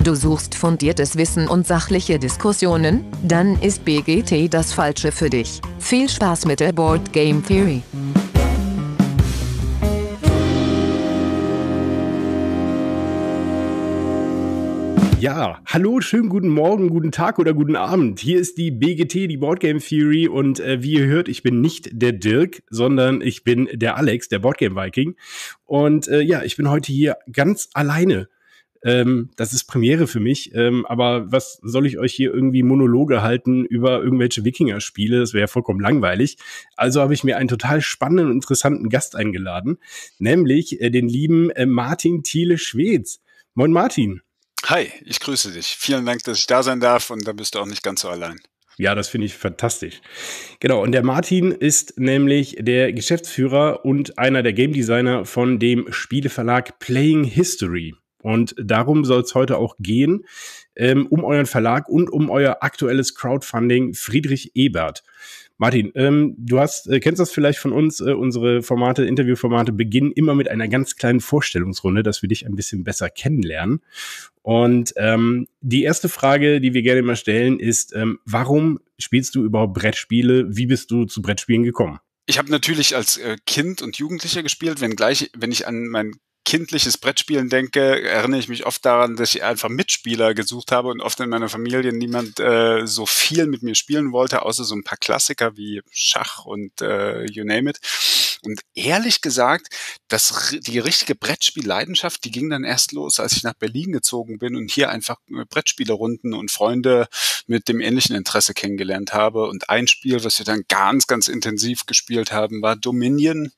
Du suchst fundiertes Wissen und sachliche Diskussionen? Dann ist BGT das Falsche für dich. Viel Spaß mit der Board Game Theory. Ja, hallo, schönen guten Morgen, guten Tag oder guten Abend. Hier ist die BGT, die Board Game Theory, und wie ihr hört, ich bin nicht der Dirk, sondern ich bin der Alex, der Board Game Viking. Und ja, ich bin heute hier ganz alleine. Das ist Premiere für mich, aber was soll ich euch hier irgendwie Monologe halten über irgendwelche Wikinger-Spiele? Das wäre ja vollkommen langweilig. Also habe ich mir einen total spannenden und interessanten Gast eingeladen, nämlich den lieben Martin Thiele-Schwedz. Moin Martin. Hi, ich grüße dich. Vielen Dank, dass ich da sein darf, und da bist du auch nicht ganz so allein. Ja, das finde ich fantastisch. Genau, und der Martin ist nämlich der Geschäftsführer und einer der Game Designer von dem Spieleverlag Playing History. Und darum soll es heute auch gehen, um euren Verlag und um euer aktuelles Crowdfunding Friedrich Ebert. Martin, kennst das vielleicht von uns, unsere Formate, Interviewformate beginnen immer mit einer ganz kleinen Vorstellungsrunde, dass wir dich ein bisschen besser kennenlernen. Und die erste Frage, die wir gerne immer stellen, ist, warum spielst du überhaupt Brettspiele? Wie bist du zu Brettspielen gekommen? Ich habe natürlich als Kind und Jugendlicher gespielt, wenn ich an mein kindliches Brettspielen denke, erinnere ich mich oft daran, dass ich einfach Mitspieler gesucht habe und oft in meiner Familie niemand so viel mit mir spielen wollte, außer so ein paar Klassiker wie Schach und you name it. Und ehrlich gesagt, die richtige Brettspielleidenschaft, die ging dann erst los, als ich nach Berlin gezogen bin und hier einfach Brettspielerunden und Freunde mit dem ähnlichen Interesse kennengelernt habe. Und ein Spiel, was wir dann ganz, ganz intensiv gespielt haben, war Dominion.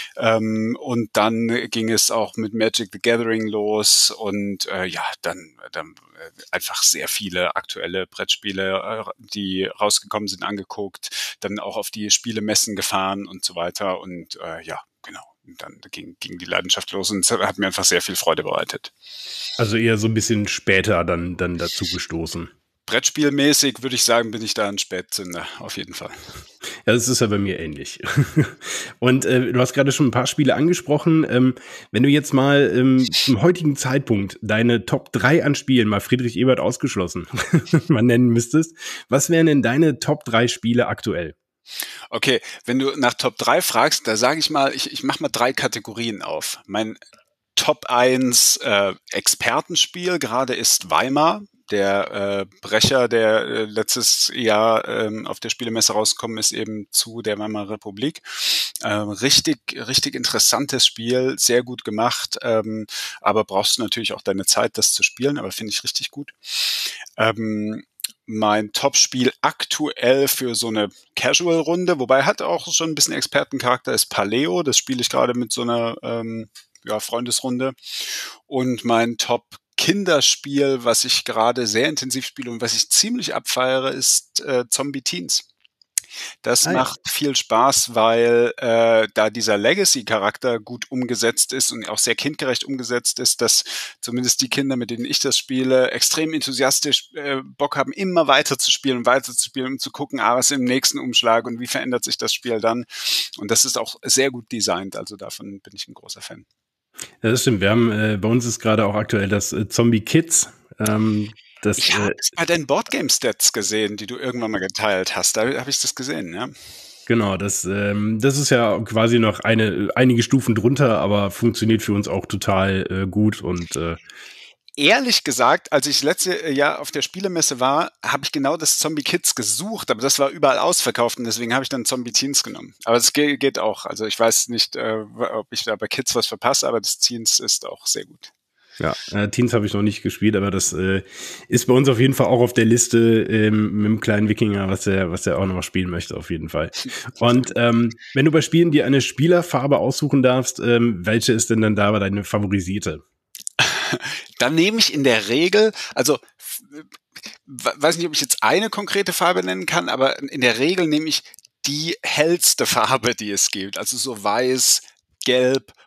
Und dann ging es auch mit Magic the Gathering los und dann einfach sehr viele aktuelle Brettspiele, die rausgekommen sind, angeguckt, dann auch auf die Spielemessen gefahren und so weiter und genau. Und dann ging die Leidenschaft los und es hat mir einfach sehr viel Freude bereitet. Also eher so ein bisschen später dann dazu gestoßen. Brettspielmäßig würde ich sagen, bin ich da ein Spätzünder, auf jeden Fall. Ja, das ist ja bei mir ähnlich. Und du hast gerade schon ein paar Spiele angesprochen. Wenn du jetzt mal zum heutigen Zeitpunkt deine Top 3 an Spielen, mal Friedrich Ebert ausgeschlossen, mal nennen müsstest, was wären denn deine Top 3 Spiele aktuell? Okay, wenn du nach Top 3 fragst, da sage ich mal, ich mache mal 3 Kategorien auf. Mein Top 1 Expertenspiel gerade ist Weimar. Der Brecher, der letztes Jahr auf der Spielemesse rausgekommen ist, eben zu der Weimarer Republik. Richtig interessantes Spiel, sehr gut gemacht, aber brauchst du natürlich auch deine Zeit, das zu spielen, aber finde ich richtig gut. Mein Top-Spiel aktuell für so eine Casual-Runde, wobei hat auch schon ein bisschen Expertencharakter, ist Paleo. Das spiele ich gerade mit so einer Freundesrunde. Und mein Top-Kinderspiel, was ich gerade sehr intensiv spiele und was ich ziemlich abfeiere, ist Zombie Teens. Das macht viel Spaß, weil da dieser Legacy-Charakter gut umgesetzt ist und auch sehr kindgerecht umgesetzt ist, dass zumindest die Kinder, mit denen ich das spiele, extrem enthusiastisch Bock haben, immer weiter zu spielen, um zu gucken, was ist im nächsten Umschlag und wie verändert sich das Spiel dann. Und das ist auch sehr gut designt, also davon bin ich ein großer Fan. Ja, das stimmt. Wir haben bei uns ist gerade auch aktuell das Zombie Kids. Ich habe es bei deinen Boardgame-Stats gesehen, die du irgendwann mal geteilt hast. Da habe ich das gesehen, ja. Genau, das ist ja quasi noch einige Stufen drunter, aber funktioniert für uns auch total gut und ehrlich gesagt, als ich letztes Jahr auf der Spielemesse war, habe ich genau das Zombie Kids gesucht, aber das war überall ausverkauft und deswegen habe ich dann Zombie Teens genommen. Aber das geht auch. Also ich weiß nicht, ob ich da bei Kids was verpasse, aber das Teens ist auch sehr gut. Ja, Teens habe ich noch nicht gespielt, aber das ist bei uns auf jeden Fall auch auf der Liste mit dem kleinen Wikinger, was er auch noch spielen möchte, auf jeden Fall. Und wenn du bei Spielen dir eine Spielerfarbe aussuchen darfst, welche ist denn dann da deine favorisierte? Dann nehme ich in der Regel, also weiß nicht, ob ich jetzt eine konkrete Farbe nennen kann, aber in der Regel nehme ich die hellste Farbe, die es gibt. Also so weiß, gelb,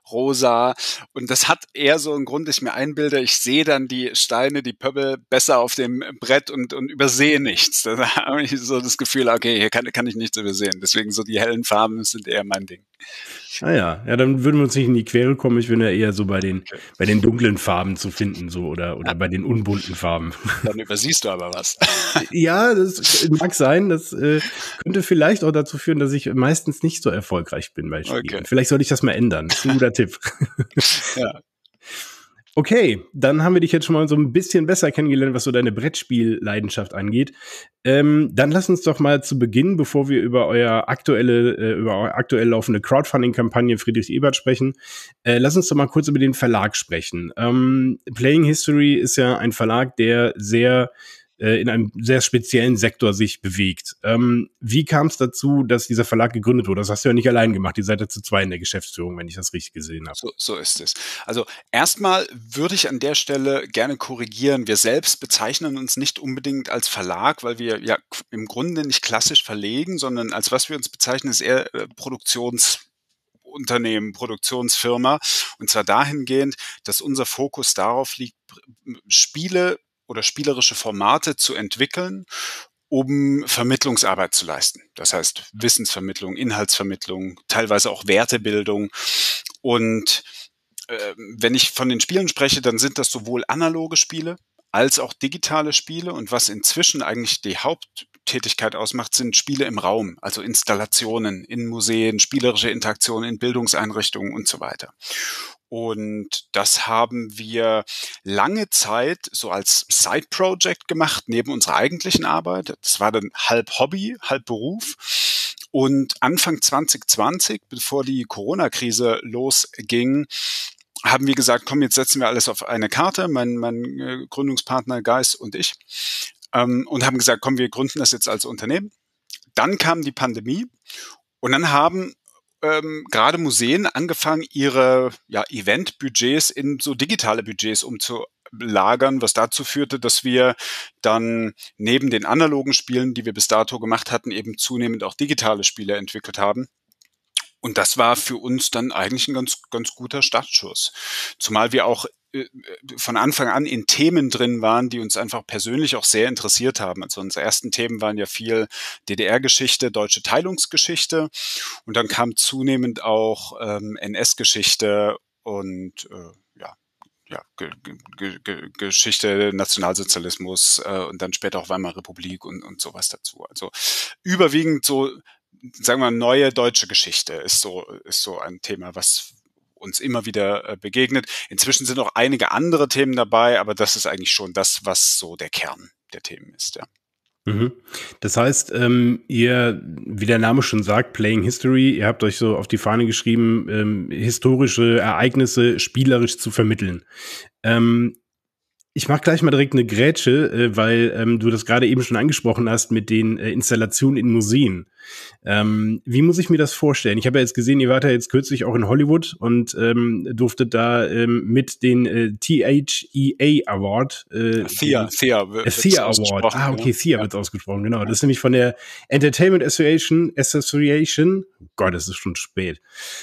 rosa. Und das hat eher so einen Grund, dass ich mir einbilde, ich sehe dann die Steine, die Pöbbel besser auf dem Brett und übersehe nichts. Da habe ich so das Gefühl, okay, hier kann ich nichts übersehen. Deswegen so die hellen Farben sind eher mein Ding. Ah ja, dann würden wir uns nicht in die Quere kommen. Ich bin ja eher so bei den dunklen Farben zu finden, so oder bei den unbunten Farben. Dann übersiehst du aber was. Ja, das mag sein. Das könnte vielleicht auch dazu führen, dass ich meistens nicht so erfolgreich bin bei Spielen. Okay. Vielleicht sollte ich das mal ändern. Das ist ein guter Tipp. Ja. Okay, dann haben wir dich jetzt schon mal so ein bisschen besser kennengelernt, was so deine Brettspielleidenschaft angeht. Dann lass uns doch mal zu Beginn, bevor wir über eure aktuell laufende Crowdfunding-Kampagne Friedrich Ebert sprechen, lass uns doch mal kurz über den Verlag sprechen. Playing History ist ja ein Verlag, der sehr in einem sehr speziellen Sektor sich bewegt. Wie kam es dazu, dass dieser Verlag gegründet wurde? Das hast du ja nicht allein gemacht. Ihr seid ja zu zweit in der Geschäftsführung, wenn ich das richtig gesehen habe. So ist es. Also erstmal würde ich an der Stelle gerne korrigieren. Wir selbst bezeichnen uns nicht unbedingt als Verlag, weil wir ja im Grunde nicht klassisch verlegen, sondern als was wir uns bezeichnen, ist eher Produktionsunternehmen, Produktionsfirma. Und zwar dahingehend, dass unser Fokus darauf liegt, Spiele oder spielerische Formate zu entwickeln, um Vermittlungsarbeit zu leisten. Das heißt Wissensvermittlung, Inhaltsvermittlung, teilweise auch Wertebildung. Und wenn ich von den Spielen spreche, dann sind das sowohl analoge Spiele als auch digitale Spiele. Und was inzwischen eigentlich die Haupttätigkeit ausmacht, sind Spiele im Raum, also Installationen in Museen, spielerische Interaktionen in Bildungseinrichtungen und so weiter. Und das haben wir lange Zeit so als Side-Project gemacht, neben unserer eigentlichen Arbeit. Das war dann halb Hobby, halb Beruf. Und Anfang 2020, bevor die Corona-Krise losging, haben wir gesagt, komm, jetzt setzen wir alles auf eine Karte, mein Gründungspartner Geis und ich, und haben gesagt, komm, wir gründen das jetzt als Unternehmen. Dann kam die Pandemie und dann haben gerade Museen angefangen, ihre Eventbudgets in so digitale Budgets umzulagern, was dazu führte, dass wir dann neben den analogen Spielen, die wir bis dato gemacht hatten, eben zunehmend auch digitale Spiele entwickelt haben. Und das war für uns dann eigentlich ein ganz, ganz guter Startschuss. Zumal wir auch von Anfang an in Themen drin waren, die uns einfach persönlich auch sehr interessiert haben. Also unsere ersten Themen waren ja viel DDR-Geschichte, deutsche Teilungsgeschichte und dann kam zunehmend auch NS-Geschichte und Geschichte, Nationalsozialismus und dann später auch Weimarer Republik und sowas dazu. Also überwiegend so, sagen wir mal, neue deutsche Geschichte ist so ein Thema, was uns immer wieder begegnet. Inzwischen sind auch einige andere Themen dabei, aber das ist eigentlich schon das, was so der Kern der Themen ist, ja. Das heißt, ihr, wie der Name schon sagt, Playing History, ihr habt euch so auf die Fahne geschrieben, historische Ereignisse spielerisch zu vermitteln. Ich mache gleich mal direkt eine Grätsche, weil du das gerade eben schon angesprochen hast mit den Installationen in Museen. Wie muss ich mir das vorstellen? Ich habe ja jetzt gesehen, ihr wart ja jetzt kürzlich auch in Hollywood und durftet da mit den THEA Award THEA Award. Ah, okay, THEA wird's ausgesprochen, genau. Das ist nämlich von der Entertainment Association, oh Gott, es ist schon spät.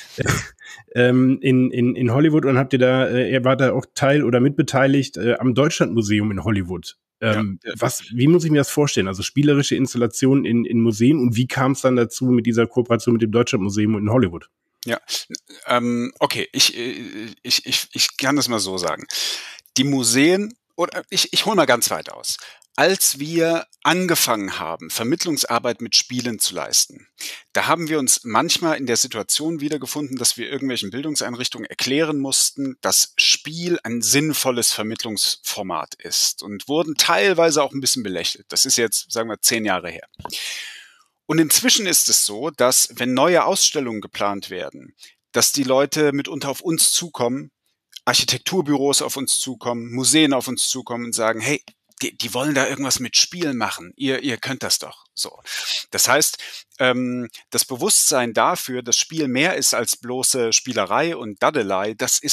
In Hollywood und habt ihr da, ihr wart da auch Teil oder mitbeteiligt am Deutschlandmuseum in Hollywood. Wie muss ich mir das vorstellen? Also spielerische Installationen in Museen und wie kam es dann dazu mit dieser Kooperation mit dem Deutschlandmuseum in Hollywood? Ja, okay, ich kann das mal so sagen. Die Museen, oder ich hole mal ganz weit aus. Als wir angefangen haben, Vermittlungsarbeit mit Spielen zu leisten, da haben wir uns manchmal in der Situation wiedergefunden, dass wir irgendwelchen Bildungseinrichtungen erklären mussten, dass Spiel ein sinnvolles Vermittlungsformat ist und wurden teilweise auch ein bisschen belächelt. Das ist jetzt, sagen wir, 10 Jahre her. Und inzwischen ist es so, dass wenn neue Ausstellungen geplant werden, dass die Leute mitunter auf uns zukommen, Architekturbüros auf uns zukommen, Museen auf uns zukommen und sagen, hey, die wollen da irgendwas mit Spielen machen. Ihr könnt das doch. So. Das heißt, das Bewusstsein dafür, dass Spiel mehr ist als bloße Spielerei und Daddelei, das ist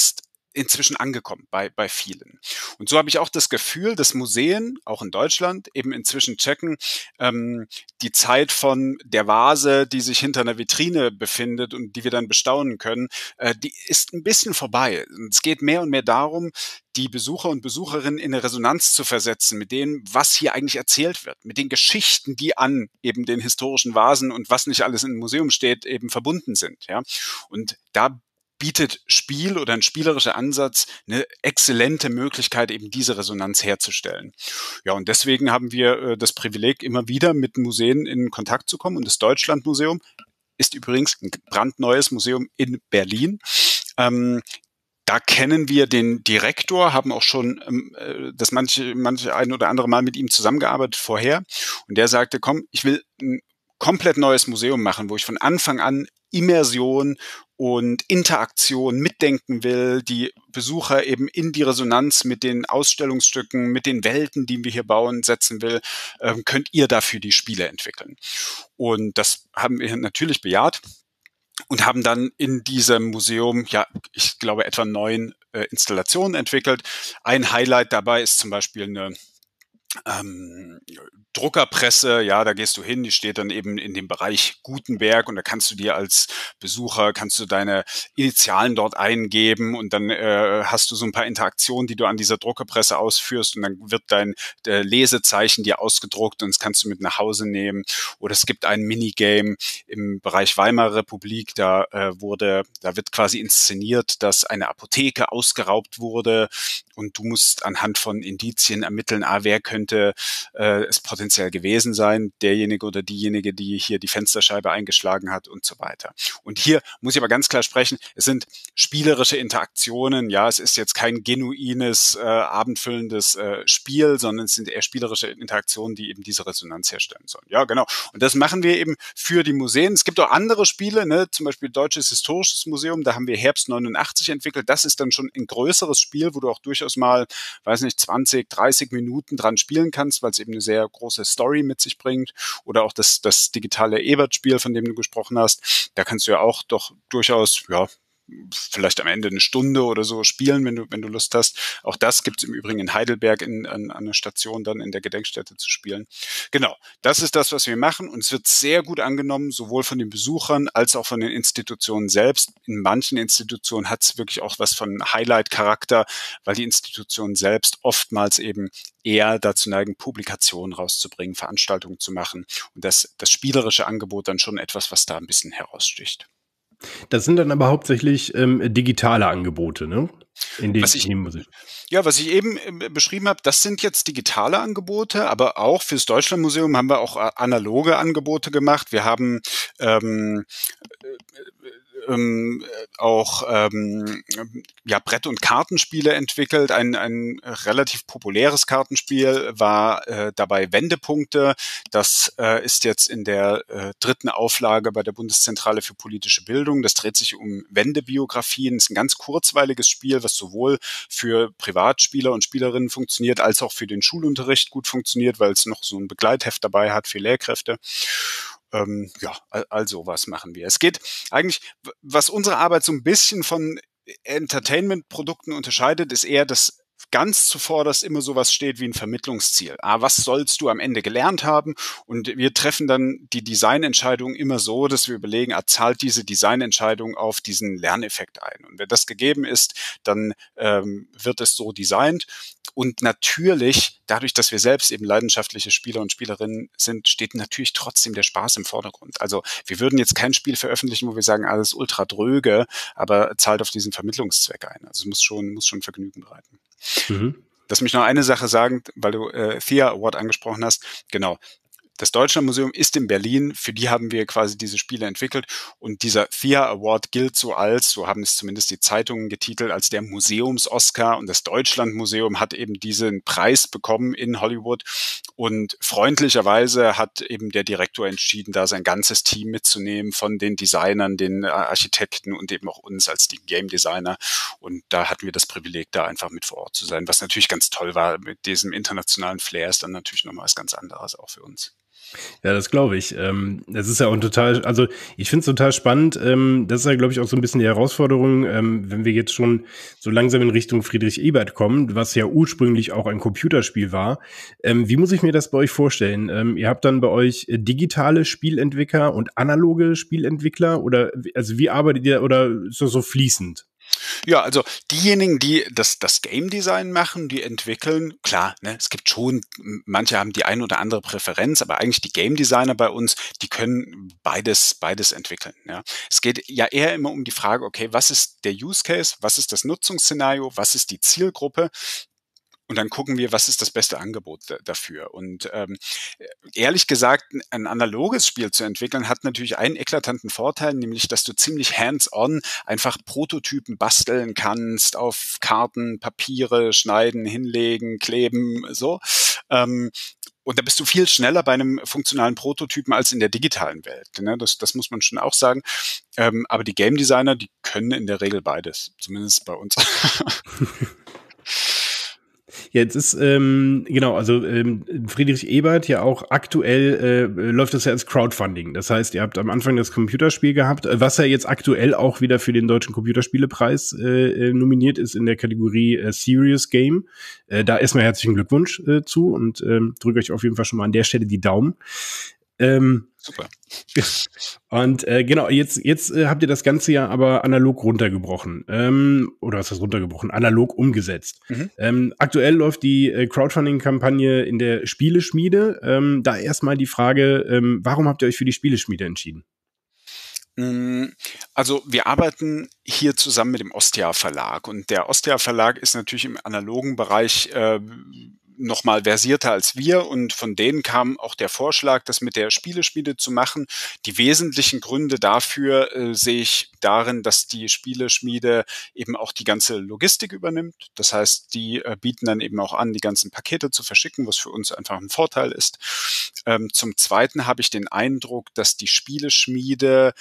inzwischen angekommen bei vielen. Und so habe ich auch das Gefühl, dass Museen, auch in Deutschland, eben inzwischen checken, die Zeit von der Vase, die sich hinter einer Vitrine befindet und die wir dann bestaunen können, die ist ein bisschen vorbei. Und es geht mehr und mehr darum, die Besucher und Besucherinnen in eine Resonanz zu versetzen mit dem, was hier eigentlich erzählt wird, mit den Geschichten, die an eben den historischen Vasen und was nicht alles im Museum steht, eben verbunden sind. Ja? Und da bietet Spiel oder ein spielerischer Ansatz eine exzellente Möglichkeit, eben diese Resonanz herzustellen. Ja, und deswegen haben wir das Privileg, immer wieder mit Museen in Kontakt zu kommen. Und das Deutschlandmuseum ist übrigens ein brandneues Museum in Berlin. Da kennen wir den Direktor, haben auch schon das manche ein oder andere Mal mit ihm zusammengearbeitet vorher. Und der sagte, komm, ich will ein komplett neues Museum machen, wo ich von Anfang an Immersion und Interaktion mitdenken will, die Besucher eben in die Resonanz mit den Ausstellungsstücken, mit den Welten, die wir hier bauen, setzen will, könnt ihr dafür die Spiele entwickeln. Und das haben wir natürlich bejaht und haben dann in diesem Museum, ja, ich glaube, etwa 9 Installationen entwickelt. Ein Highlight dabei ist zum Beispiel eine Druckerpresse, ja, da gehst du hin, die steht dann eben in dem Bereich Gutenberg und da kannst du dir als Besucher, kannst du deine Initialen dort eingeben und dann hast du so ein paar Interaktionen, die du an dieser Druckerpresse ausführst und dann wird dein Lesezeichen dir ausgedruckt und das kannst du mit nach Hause nehmen. Oder es gibt ein Minigame im Bereich Weimarer Republik, da wird quasi inszeniert, dass eine Apotheke ausgeraubt wurde und du musst anhand von Indizien ermitteln, wer könnte es potenziell gewesen sein, derjenige oder diejenige, die hier die Fensterscheibe eingeschlagen hat und so weiter. Und hier muss ich aber ganz klar sprechen, es sind spielerische Interaktionen, ja, es ist jetzt kein genuines, abendfüllendes Spiel, sondern es sind eher spielerische Interaktionen, die eben diese Resonanz herstellen sollen. Ja, genau. Und das machen wir eben für die Museen. Es gibt auch andere Spiele, ne, zum Beispiel Deutsches Historisches Museum, da haben wir Herbst 89 entwickelt. Das ist dann schon ein größeres Spiel, wo du auch durchaus mal, weiß nicht, 20, 30 Minuten dran spielen kannst, weil es eben eine sehr große Story mit sich bringt. Oder auch das digitale Ebert-Spiel, von dem du gesprochen hast. Da kannst du ja auch doch durchaus, ja, vielleicht am Ende eine Stunde oder so spielen, wenn du Lust hast. Auch das gibt es im Übrigen in Heidelberg an einer Station dann in der Gedenkstätte zu spielen. Genau, das ist das, was wir machen und es wird sehr gut angenommen, sowohl von den Besuchern als auch von den Institutionen selbst. In manchen Institutionen hat es wirklich auch was von Highlight-Charakter, weil die Institutionen selbst oftmals eben eher dazu neigen, Publikationen rauszubringen, Veranstaltungen zu machen und das spielerische Angebot dann schon etwas, was da ein bisschen heraussticht. Das sind dann aber hauptsächlich digitale Angebote, ne? Was ich eben beschrieben habe, das sind jetzt digitale Angebote, aber auch fürs Deutschlandmuseum haben wir auch analoge Angebote gemacht. Wir haben auch Brett- und Kartenspiele entwickelt. Ein relativ populäres Kartenspiel war dabei Wendepunkte. Das ist jetzt in der 3. Auflage bei der Bundeszentrale für politische Bildung. Das dreht sich um Wendebiografien. Das ist ein ganz kurzweiliges Spiel, was sowohl für Privatspieler und Spielerinnen funktioniert, als auch für den Schulunterricht gut funktioniert, weil es noch so ein Begleitheft dabei hat für Lehrkräfte. Also was machen wir. Es geht eigentlich, was unsere Arbeit so ein bisschen von Entertainment-Produkten unterscheidet, ist eher, dass ganz zuvorderst immer sowas steht wie ein Vermittlungsziel. Was sollst du am Ende gelernt haben? Und wir treffen dann die Designentscheidung immer so, dass wir überlegen, zahlt diese Designentscheidung auf diesen Lerneffekt ein? Und wenn das gegeben ist, dann wird es so designt. Und natürlich, dadurch, dass wir selbst eben leidenschaftliche Spieler und Spielerinnen sind, steht natürlich trotzdem der Spaß im Vordergrund. Also wir würden jetzt kein Spiel veröffentlichen, wo wir sagen, alles ultra dröge, aber zahlt auf diesen Vermittlungszweck ein. Also es muss schon Vergnügen bereiten. Mhm. Lass mich noch eine Sache sagen, weil du THEA Award angesprochen hast. Genau. Das Deutschlandmuseum ist in Berlin, für die haben wir quasi diese Spiele entwickelt und dieser THEA Award gilt so haben es zumindest die Zeitungen getitelt, als der Museums-Oscar und das Deutschlandmuseum hat eben diesen Preis bekommen in Hollywood und freundlicherweise hat eben der Direktor entschieden, da sein ganzes Team mitzunehmen von den Designern, den Architekten und eben auch uns als die Game Designer und da hatten wir das Privileg, da einfach mit vor Ort zu sein, was natürlich ganz toll war mit diesem internationalen Flair ist dann natürlich nochmal was ganz anderes auch für uns. Ja, das glaube ich. Das ist ja auch total, also ich finde es total spannend. Das ist ja, glaube ich, auch so ein bisschen die Herausforderung, wenn wir jetzt schon so langsam in Richtung Friedrich Ebert kommen, was ja ursprünglich auch ein Computerspiel war. Wie muss ich mir das bei euch vorstellen? Ihr habt dann bei euch digitale Spielentwickler und analoge Spielentwickler oder also wie arbeitet ihr oder ist das so fließend? Ja, also diejenigen, die das Game Design machen, die entwickeln, klar, ne, es gibt schon, manche haben die ein oder andere Präferenz, aber eigentlich die Game Designer bei uns, die können beides entwickeln. Ja. Es geht ja eher immer um die Frage, okay, was ist der Use Case, was ist das Nutzungsszenario, was ist die Zielgruppe? Und dann gucken wir, was ist das beste Angebot dafür. Und ehrlich gesagt, ein analoges Spiel zu entwickeln, hat natürlich einen eklatanten Vorteil, nämlich, dass du ziemlich hands-on einfach Prototypen basteln kannst, auf Karten, Papiere schneiden, hinlegen, kleben, so. Und da bist du viel schneller bei einem funktionalen Prototypen als in der digitalen Welt. Ne? Das muss man schon auch sagen. Aber die Game Designer, die können in der Regel beides, zumindest bei uns. Jetzt ist, genau, also Friedrich Ebert ja auch aktuell läuft das ja als Crowdfunding. Das heißt, ihr habt am Anfang das Computerspiel gehabt, was ja jetzt aktuell auch wieder für den Deutschen Computerspielepreis nominiert ist in der Kategorie Serious Game. Da erstmal herzlichen Glückwunsch zu und drücke euch auf jeden Fall schon mal an der Stelle die Daumen. Super. Und genau, jetzt habt ihr das Ganze ja aber analog runtergebrochen. Oder was heißt runtergebrochen? Analog umgesetzt. Aktuell läuft die Crowdfunding-Kampagne in der Spieleschmiede. Da erstmal die Frage, warum habt ihr euch für die Spieleschmiede entschieden? Also wir arbeiten hier zusammen mit dem Ostia Verlag und der Ostia Verlag ist natürlich im analogen Bereich noch mal versierter als wir und von denen kam auch der Vorschlag, das mit der Spieleschmiede zu machen. Die wesentlichen Gründe dafür sehe ich darin, dass die Spieleschmiede eben auch die ganze Logistik übernimmt. Das heißt, die bieten dann eben auch an, die ganzen Pakete zu verschicken, was für uns einfach ein Vorteil ist. Zum Zweiten habe ich den Eindruck, dass die Spieleschmiede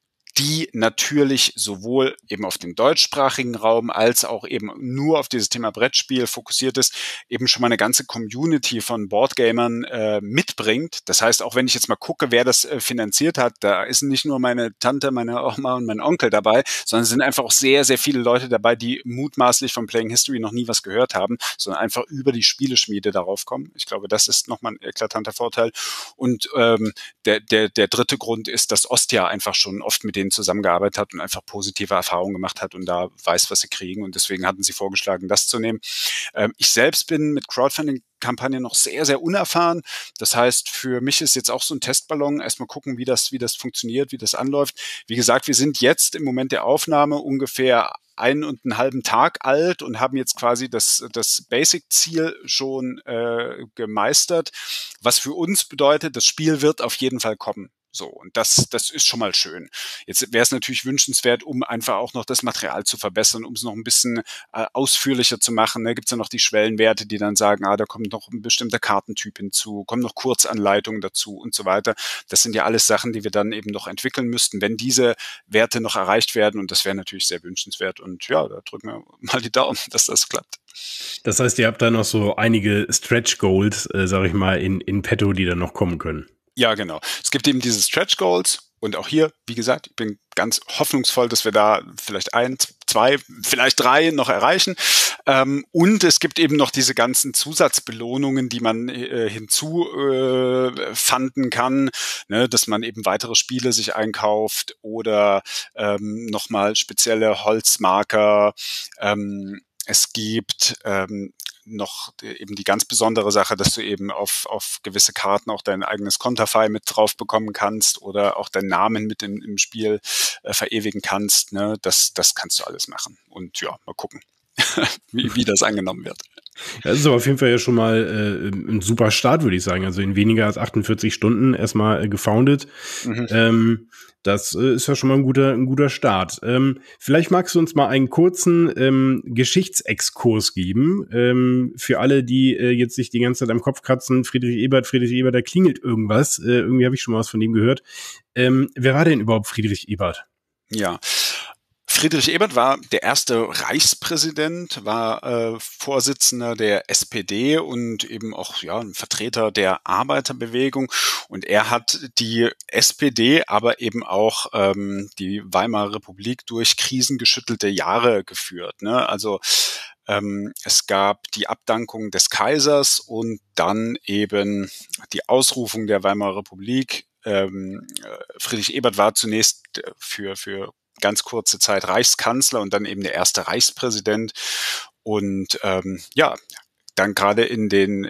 die natürlich sowohl eben auf den deutschsprachigen Raum als auch eben nur auf dieses Thema Brettspiel fokussiert ist, eben schon mal eine ganze Community von Boardgamern mitbringt. Das heißt, auch wenn ich jetzt mal gucke, wer das finanziert hat, da ist nicht nur meine Tante, meine Oma und mein Onkel dabei, sondern es sind einfach auch sehr, sehr viele Leute dabei, die mutmaßlich von Playing History noch nie was gehört haben, sondern einfach über die Spieleschmiede darauf kommen. Ich glaube, das ist nochmal ein eklatanter Vorteil. Und der dritte Grund ist, dass Ostia einfach schon oft mit denen zusammengearbeitet hat und einfach positive Erfahrungen gemacht hat und da weiß, was sie kriegen. Und deswegen hatten sie vorgeschlagen, das zu nehmen. Ich selbst bin mit Crowdfunding-Kampagnen noch sehr, sehr unerfahren. Das heißt, für mich ist jetzt auch so ein Testballon. Erstmal gucken, wie das funktioniert, wie das anläuft. Wie gesagt, wir sind jetzt im Moment der Aufnahme ungefähr 1,5 Tag alt und haben jetzt quasi das Basic-Ziel schon gemeistert, was für uns bedeutet, das Spiel wird auf jeden Fall kommen. So, und das ist schon mal schön. Jetzt wäre es natürlich wünschenswert, um einfach auch noch das Material zu verbessern, um es noch ein bisschen ausführlicher zu machen. Da gibt es ja noch die Schwellenwerte, die dann sagen, da kommt noch ein bestimmter Kartentyp hinzu, kommen noch Kurzanleitungen dazu und so weiter. Das sind ja alles Sachen, die wir dann eben noch entwickeln müssten, wenn diese Werte noch erreicht werden. Und das wäre natürlich sehr wünschenswert. Und ja, da drücken wir mal die Daumen, dass das klappt. Das heißt, ihr habt da noch so einige Stretch Goals, sag ich mal, in petto, die dann noch kommen können. Ja, genau. Es gibt eben diese Stretch Goals und auch hier, wie gesagt, ich bin ganz hoffnungsvoll, dass wir da vielleicht 1, 2, vielleicht 3 noch erreichen. Und es gibt eben noch diese ganzen Zusatzbelohnungen, die man hinzufanden kann, ne, dass man eben weitere Spiele sich einkauft oder nochmal spezielle Holzmarker. Es gibt noch eben die ganz besondere Sache, dass du eben auf gewisse Karten auch dein eigenes Konterfei mit drauf bekommen kannst oder auch deinen Namen mit im Spiel verewigen kannst. Ne? Das kannst du alles machen. Und ja, mal gucken, wie das angenommen wird. Das ist aber auf jeden Fall ja schon mal ein super Start, würde ich sagen. Also in weniger als 48 Stunden erstmal gefoundet. Das ist ja schon mal ein guter Start. Vielleicht magst du uns mal einen kurzen Geschichtsexkurs geben. Für alle, die jetzt sich die ganze Zeit am Kopf kratzen, Friedrich Ebert, da klingelt irgendwas. Irgendwie habe ich schon mal was von dem gehört. Wer war denn überhaupt Friedrich Ebert? Ja. Friedrich Ebert war der erste Reichspräsident, war Vorsitzender der SPD und eben auch ein Vertreter der Arbeiterbewegung. Und er hat die SPD, aber eben auch die Weimarer Republik durch krisengeschüttelte Jahre geführt. Ne? Also es gab die Abdankung des Kaisers und dann eben die Ausrufung der Weimarer Republik. Friedrich Ebert war zunächst für ganz kurze Zeit Reichskanzler und dann eben der erste Reichspräsident. Und dann gerade in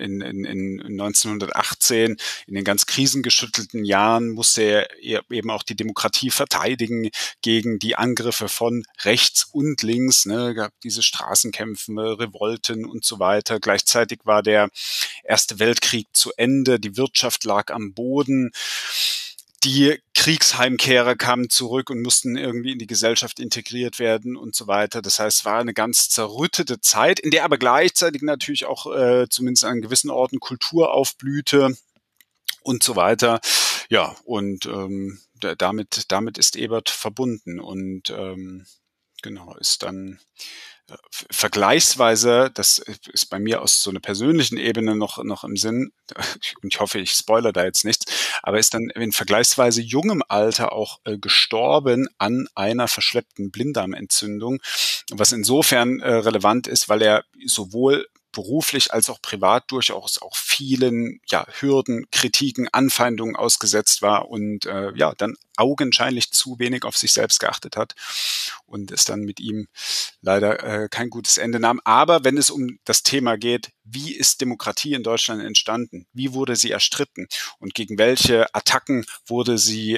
1918, in den ganz krisengeschüttelten Jahren, musste er eben auch die Demokratie verteidigen gegen die Angriffe von rechts und links. Ne, gab diese Straßenkämpfe, Revolten und so weiter. Gleichzeitig war der Erste Weltkrieg zu Ende, die Wirtschaft lag am Boden. Die Kriegsheimkehrer kamen zurück und mussten irgendwie in die Gesellschaft integriert werden und so weiter. Das heißt, es war eine ganz zerrüttete Zeit, in der aber gleichzeitig natürlich auch zumindest an gewissen Orten Kultur aufblühte und so weiter. Ja, und damit ist Ebert verbunden und genau, ist dann vergleichsweise, das ist bei mir aus so einer persönlichen Ebene noch im Sinn, und ich hoffe, ich spoilere da jetzt nichts, aber ist dann in vergleichsweise jungem Alter auch gestorben an einer verschleppten Blinddarmentzündung, was insofern relevant ist, weil er sowohl beruflich als auch privat durchaus auch vielen Hürden, Kritiken, Anfeindungen ausgesetzt war und dann augenscheinlich zu wenig auf sich selbst geachtet hat und es dann mit ihm leider kein gutes Ende nahm. Aber wenn es um das Thema geht, wie ist Demokratie in Deutschland entstanden? Wie wurde sie erstritten? Und gegen welche Attacken wurde sie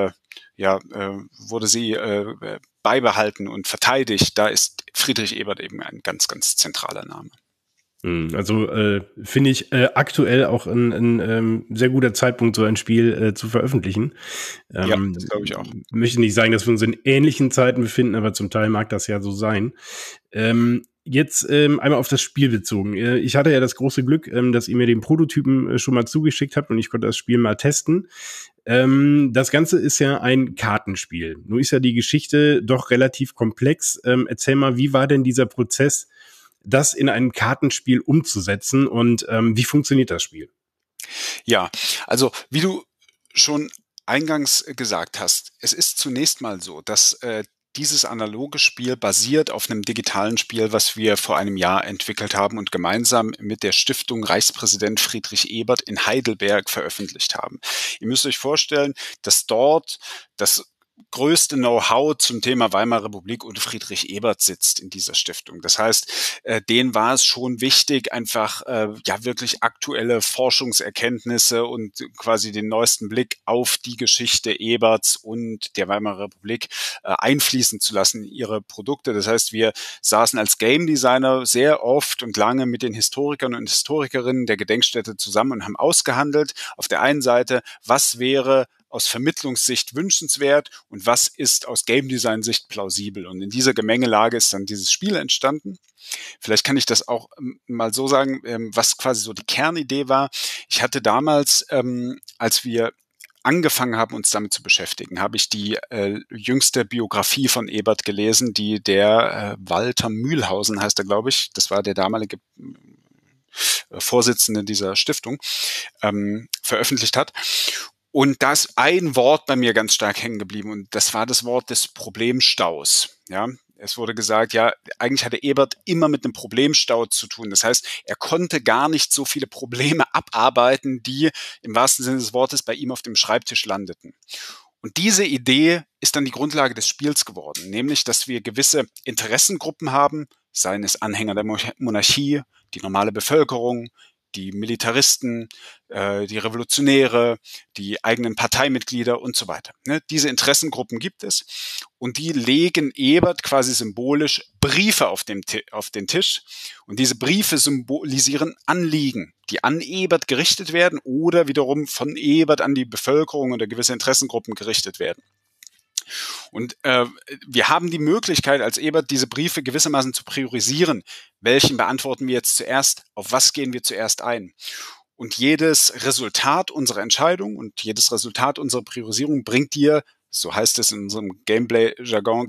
beibehalten und verteidigt? Da ist Friedrich Ebert eben ein ganz, ganz zentraler Name. Also finde ich aktuell auch ein sehr guter Zeitpunkt, so ein Spiel zu veröffentlichen. Das glaube ich auch. Möchte nicht sagen, dass wir uns in ähnlichen Zeiten befinden, aber zum Teil mag das ja so sein. Jetzt einmal auf das Spiel bezogen. Ich hatte ja das große Glück, dass ihr mir den Prototypen schon mal zugeschickt habt und ich konnte das Spiel mal testen. Das Ganze ist ja ein Kartenspiel. Nur ist ja die Geschichte doch relativ komplex. Erzähl mal, wie war denn dieser Prozess, das in einem Kartenspiel umzusetzen und wie funktioniert das Spiel? Ja, also wie du schon eingangs gesagt hast, es ist zunächst mal so, dass dieses analoge Spiel basiert auf einem digitalen Spiel, was wir vor einem Jahr entwickelt haben und gemeinsam mit der Stiftung Reichspräsident Friedrich Ebert in Heidelberg veröffentlicht haben. Ihr müsst euch vorstellen, dass dort das größte Know-how zum Thema Weimarer Republik und Friedrich Ebert sitzt in dieser Stiftung. Das heißt, denen war es schon wichtig, einfach wirklich aktuelle Forschungserkenntnisse und quasi den neuesten Blick auf die Geschichte Eberts und der Weimarer Republik einfließen zu lassen in ihre Produkte. Das heißt, wir saßen als Game Designer sehr oft und lange mit den Historikern und Historikerinnen der Gedenkstätte zusammen und haben ausgehandelt, auf der einen Seite, was wäre aus Vermittlungssicht wünschenswert und was ist aus Game Design Sicht plausibel. Und in dieser Gemengelage ist dann dieses Spiel entstanden. Vielleicht kann ich das auch mal so sagen, was quasi so die Kernidee war. Ich hatte damals, als wir angefangen haben, uns damit zu beschäftigen, habe ich die jüngste Biografie von Ebert gelesen, die der Walter Mühlhausen heißt er, glaube ich. Das war der damalige Vorsitzende dieser Stiftung, veröffentlicht hat. Und da ist ein Wort bei mir ganz stark hängen geblieben und das war das Wort des Problemstaus. Ja, es wurde gesagt, ja, eigentlich hatte Ebert immer mit einem Problemstau zu tun. Das heißt, er konnte gar nicht so viele Probleme abarbeiten, die im wahrsten Sinne des Wortes bei ihm auf dem Schreibtisch landeten. Und diese Idee ist dann die Grundlage des Spiels geworden, nämlich, dass wir gewisse Interessengruppen haben, seien es Anhänger der Monarchie, die normale Bevölkerung, die Militaristen, die Revolutionäre, die eigenen Parteimitglieder und so weiter. Ne? Diese Interessengruppen gibt es und die legen Ebert quasi symbolisch Briefe auf den Tisch und diese Briefe symbolisieren Anliegen, die an Ebert gerichtet werden oder wiederum von Ebert an die Bevölkerung oder gewisse Interessengruppen gerichtet werden. Und wir haben die Möglichkeit, als Ebert diese Briefe gewissermaßen zu priorisieren. Welchen beantworten wir jetzt zuerst? Auf was gehen wir zuerst ein? Und jedes Resultat unserer Entscheidung und jedes Resultat unserer Priorisierung bringt dir so heißt es in unserem Gameplay-Jargon,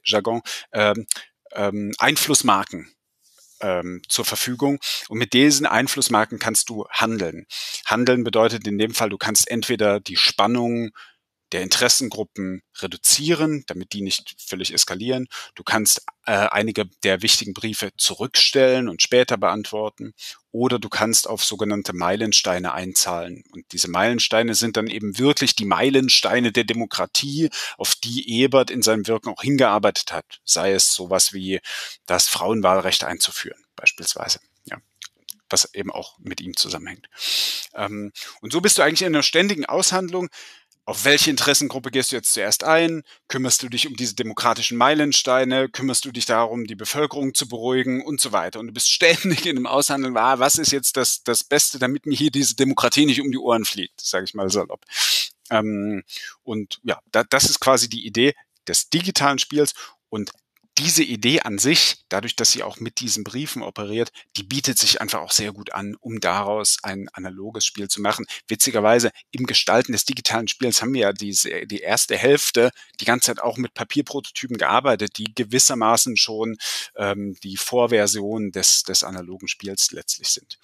Einflussmarken zur Verfügung. Und mit diesen Einflussmarken kannst du handeln. Handeln bedeutet in dem Fall, du kannst entweder die Spannung der Interessengruppen reduzieren, damit die nicht völlig eskalieren. Du kannst einige der wichtigen Briefe zurückstellen und später beantworten. Oder du kannst auf sogenannte Meilensteine einzahlen. Und diese Meilensteine sind dann eben wirklich die Meilensteine der Demokratie, auf die Ebert in seinem Wirken auch hingearbeitet hat. Sei es sowas wie das Frauenwahlrecht einzuführen, beispielsweise. Ja, was eben auch mit ihm zusammenhängt. Und so bist du eigentlich in einer ständigen Aushandlung. Auf welche Interessengruppe gehst du jetzt zuerst ein? Kümmerst du dich um diese demokratischen Meilensteine? Kümmerst du dich darum, die Bevölkerung zu beruhigen und so weiter? Und du bist ständig in einem Aushandeln, was ist jetzt das Beste, damit mir hier diese Demokratie nicht um die Ohren fliegt, sage ich mal salopp. Und ja, das ist quasi die Idee des digitalen Spiels. Und diese Idee an sich, dadurch, dass sie auch mit diesen Briefen operiert, die bietet sich einfach auch sehr gut an, um daraus ein analoges Spiel zu machen. Witzigerweise, im Gestalten des digitalen Spiels haben wir ja die erste Hälfte die ganze Zeit auch mit Papierprototypen gearbeitet, die gewissermaßen schon die Vorversion des analogen Spiels letztlich sind.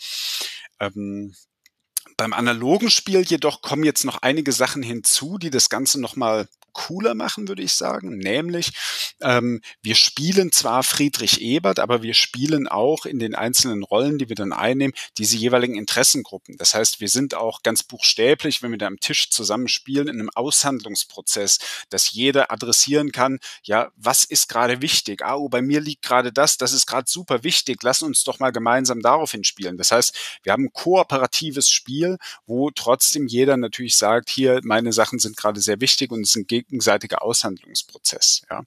Beim analogen Spiel jedoch kommen jetzt noch einige Sachen hinzu, die das Ganze nochmal cooler machen, würde ich sagen. Nämlich, wir spielen zwar Friedrich Ebert, aber wir spielen auch in den einzelnen Rollen, die wir dann einnehmen, diese jeweiligen Interessengruppen. Das heißt, wir sind auch ganz buchstäblich, wenn wir da am Tisch zusammen spielen, in einem Aushandlungsprozess, dass jeder adressieren kann, ja, was ist gerade wichtig? Bei mir liegt gerade das ist gerade super wichtig. Lass uns doch mal gemeinsam daraufhin spielen. Das heißt, wir haben ein kooperatives Spiel, wo trotzdem jeder natürlich sagt, hier, meine Sachen sind gerade sehr wichtig und es ist ein gegenseitiger Aushandlungsprozess. Ja,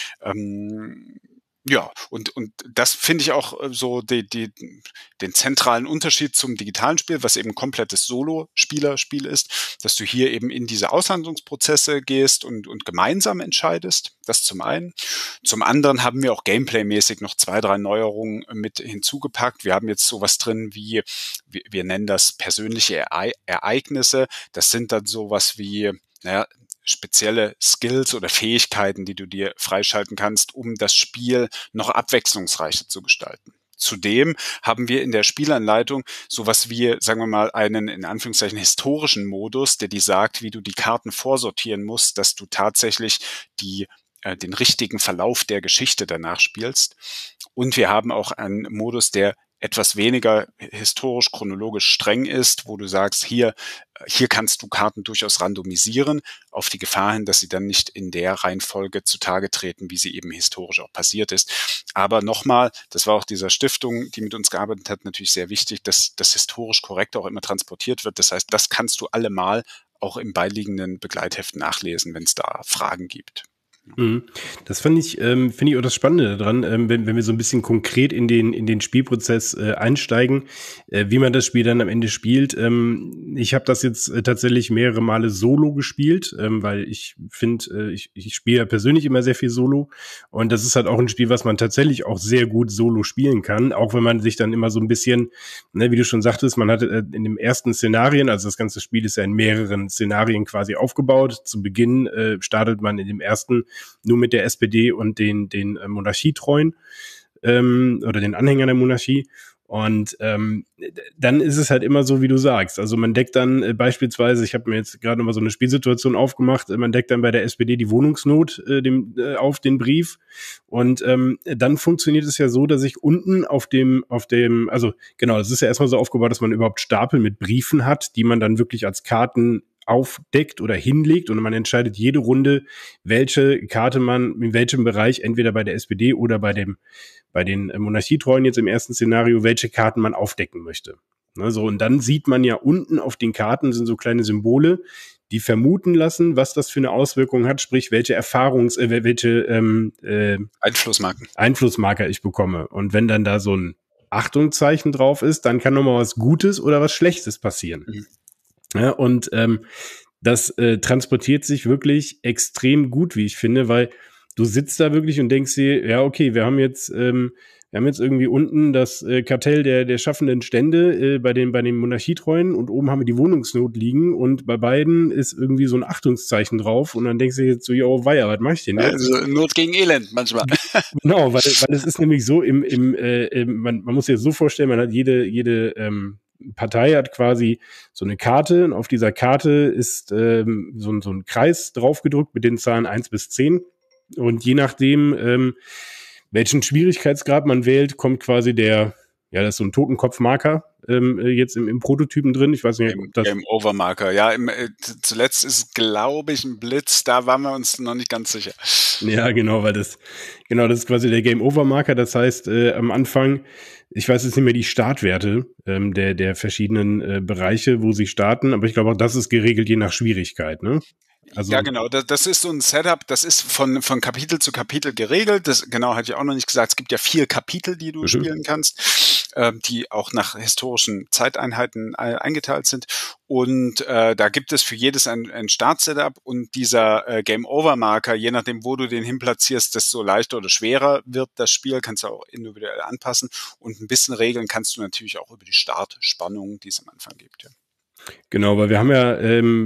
ja, und das finde ich auch so den zentralen Unterschied zum digitalen Spiel, was eben komplettes Solo-Spielerspiel ist, dass du hier eben in diese Aushandlungsprozesse gehst und gemeinsam entscheidest. Das zum einen. Zum anderen haben wir auch gameplaymäßig noch 2, 3 Neuerungen mit hinzugepackt. Wir haben jetzt sowas drin wie, wir nennen das persönliche Ereignisse. Das sind dann sowas wie, spezielle Skills oder Fähigkeiten, die du dir freischalten kannst, um das Spiel noch abwechslungsreicher zu gestalten. Zudem haben wir in der Spielanleitung sowas wie, sagen wir mal, einen in Anführungszeichen historischen Modus, der dir sagt, wie du die Karten vorsortieren musst, dass du tatsächlich den richtigen Verlauf der Geschichte danach spielst. Und wir haben auch einen Modus, der etwas weniger historisch-chronologisch streng ist, wo du sagst, hier kannst du Karten durchaus randomisieren, auf die Gefahr hin, dass sie dann nicht in der Reihenfolge zutage treten, wie sie eben historisch auch passiert ist. Aber nochmal, das war auch dieser Stiftung, die mit uns gearbeitet hat, natürlich sehr wichtig, dass das historisch korrekt auch immer transportiert wird. Das heißt, das kannst du allemal auch im beiliegenden Begleitheft nachlesen, wenn es da Fragen gibt. Das finde ich auch das Spannende daran, wenn wir so ein bisschen konkret in den Spielprozess einsteigen, wie man das Spiel dann am Ende spielt. Ich habe das jetzt tatsächlich mehrere Male solo gespielt, weil ich finde, ich spiele ja persönlich immer sehr viel solo und das ist halt auch ein Spiel, was man tatsächlich auch sehr gut solo spielen kann, auch wenn man sich dann immer so ein bisschen, wie du schon sagtest, man hat in dem ersten Szenarien, also das ganze Spiel ist ja in mehreren Szenarien quasi aufgebaut. Zu Beginn startet man in dem ersten nur mit der SPD und den Monarchietreuen oder den Anhängern der Monarchie. Und dann ist es halt immer so, wie du sagst. Also man deckt dann beispielsweise, ich habe mir jetzt gerade mal so eine Spielsituation aufgemacht, man deckt dann bei der SPD die Wohnungsnot auf den Brief. Und dann funktioniert es ja so, dass ich unten auf dem, also genau, es ist ja erstmal so aufgebaut, dass man überhaupt Stapel mit Briefen hat, die man dann wirklich als Karten aufdeckt oder hinlegt und man entscheidet jede Runde, welche Karte man in welchem Bereich, entweder bei der SPD oder bei den Monarchietreuen jetzt im ersten Szenario, welche Karten man aufdecken möchte. So, und dann sieht man ja unten auf den Karten sind so kleine Symbole, die vermuten lassen, was das für eine Auswirkung hat, sprich welche Einflussmarker ich bekomme. Und wenn dann da so ein Achtungszeichen drauf ist, dann kann nochmal was Gutes oder was Schlechtes passieren. Ja, und das transportiert sich wirklich extrem gut, wie ich finde, weil du sitzt da wirklich und denkst dir, ja, okay, wir haben jetzt wir haben jetzt irgendwie unten das Kartell der schaffenden Stände bei den Monarchietreuen und oben haben wir die Wohnungsnot liegen und bei beiden ist irgendwie so ein Achtungszeichen drauf und dann denkst du jetzt so, jo, weia, was mach ich denn jetzt? Also Not gegen Elend manchmal. Genau, weil es ist nämlich so, man muss sich das so vorstellen, man hat jede Partei hat quasi so eine Karte und auf dieser Karte ist so ein Kreis draufgedrückt mit den Zahlen 1 bis 10 und je nachdem, welchen Schwierigkeitsgrad man wählt, kommt quasi das ist so ein Totenkopfmarker jetzt im Prototypen drin. Ich weiß nicht, ob das Game Over Marker. Ja, zuletzt ist, glaube ich, ein Blitz. Da waren wir uns noch nicht ganz sicher. Ja, genau, das ist quasi der Game Over Marker. Das heißt, am Anfang, ich weiß jetzt nicht mehr die Startwerte der verschiedenen Bereiche, wo sie starten, aber ich glaube auch, das ist geregelt je nach Schwierigkeit, ne? Also, ja, genau. Das ist so ein Setup, das ist von Kapitel zu Kapitel geregelt. Das genau hatte ich auch noch nicht gesagt. Es gibt ja 4 Kapitel, die du spielen kannst, die auch nach historischen Zeiteinheiten eingeteilt sind. Und da gibt es für jedes ein Startsetup und dieser Game-Over-Marker, je nachdem, wo du den hinplatzierst, desto leichter oder schwerer wird das Spiel, kannst du auch individuell anpassen. Und ein bisschen regeln kannst du natürlich auch über die Startspannung, die es am Anfang gibt, ja. Genau, weil wir haben ja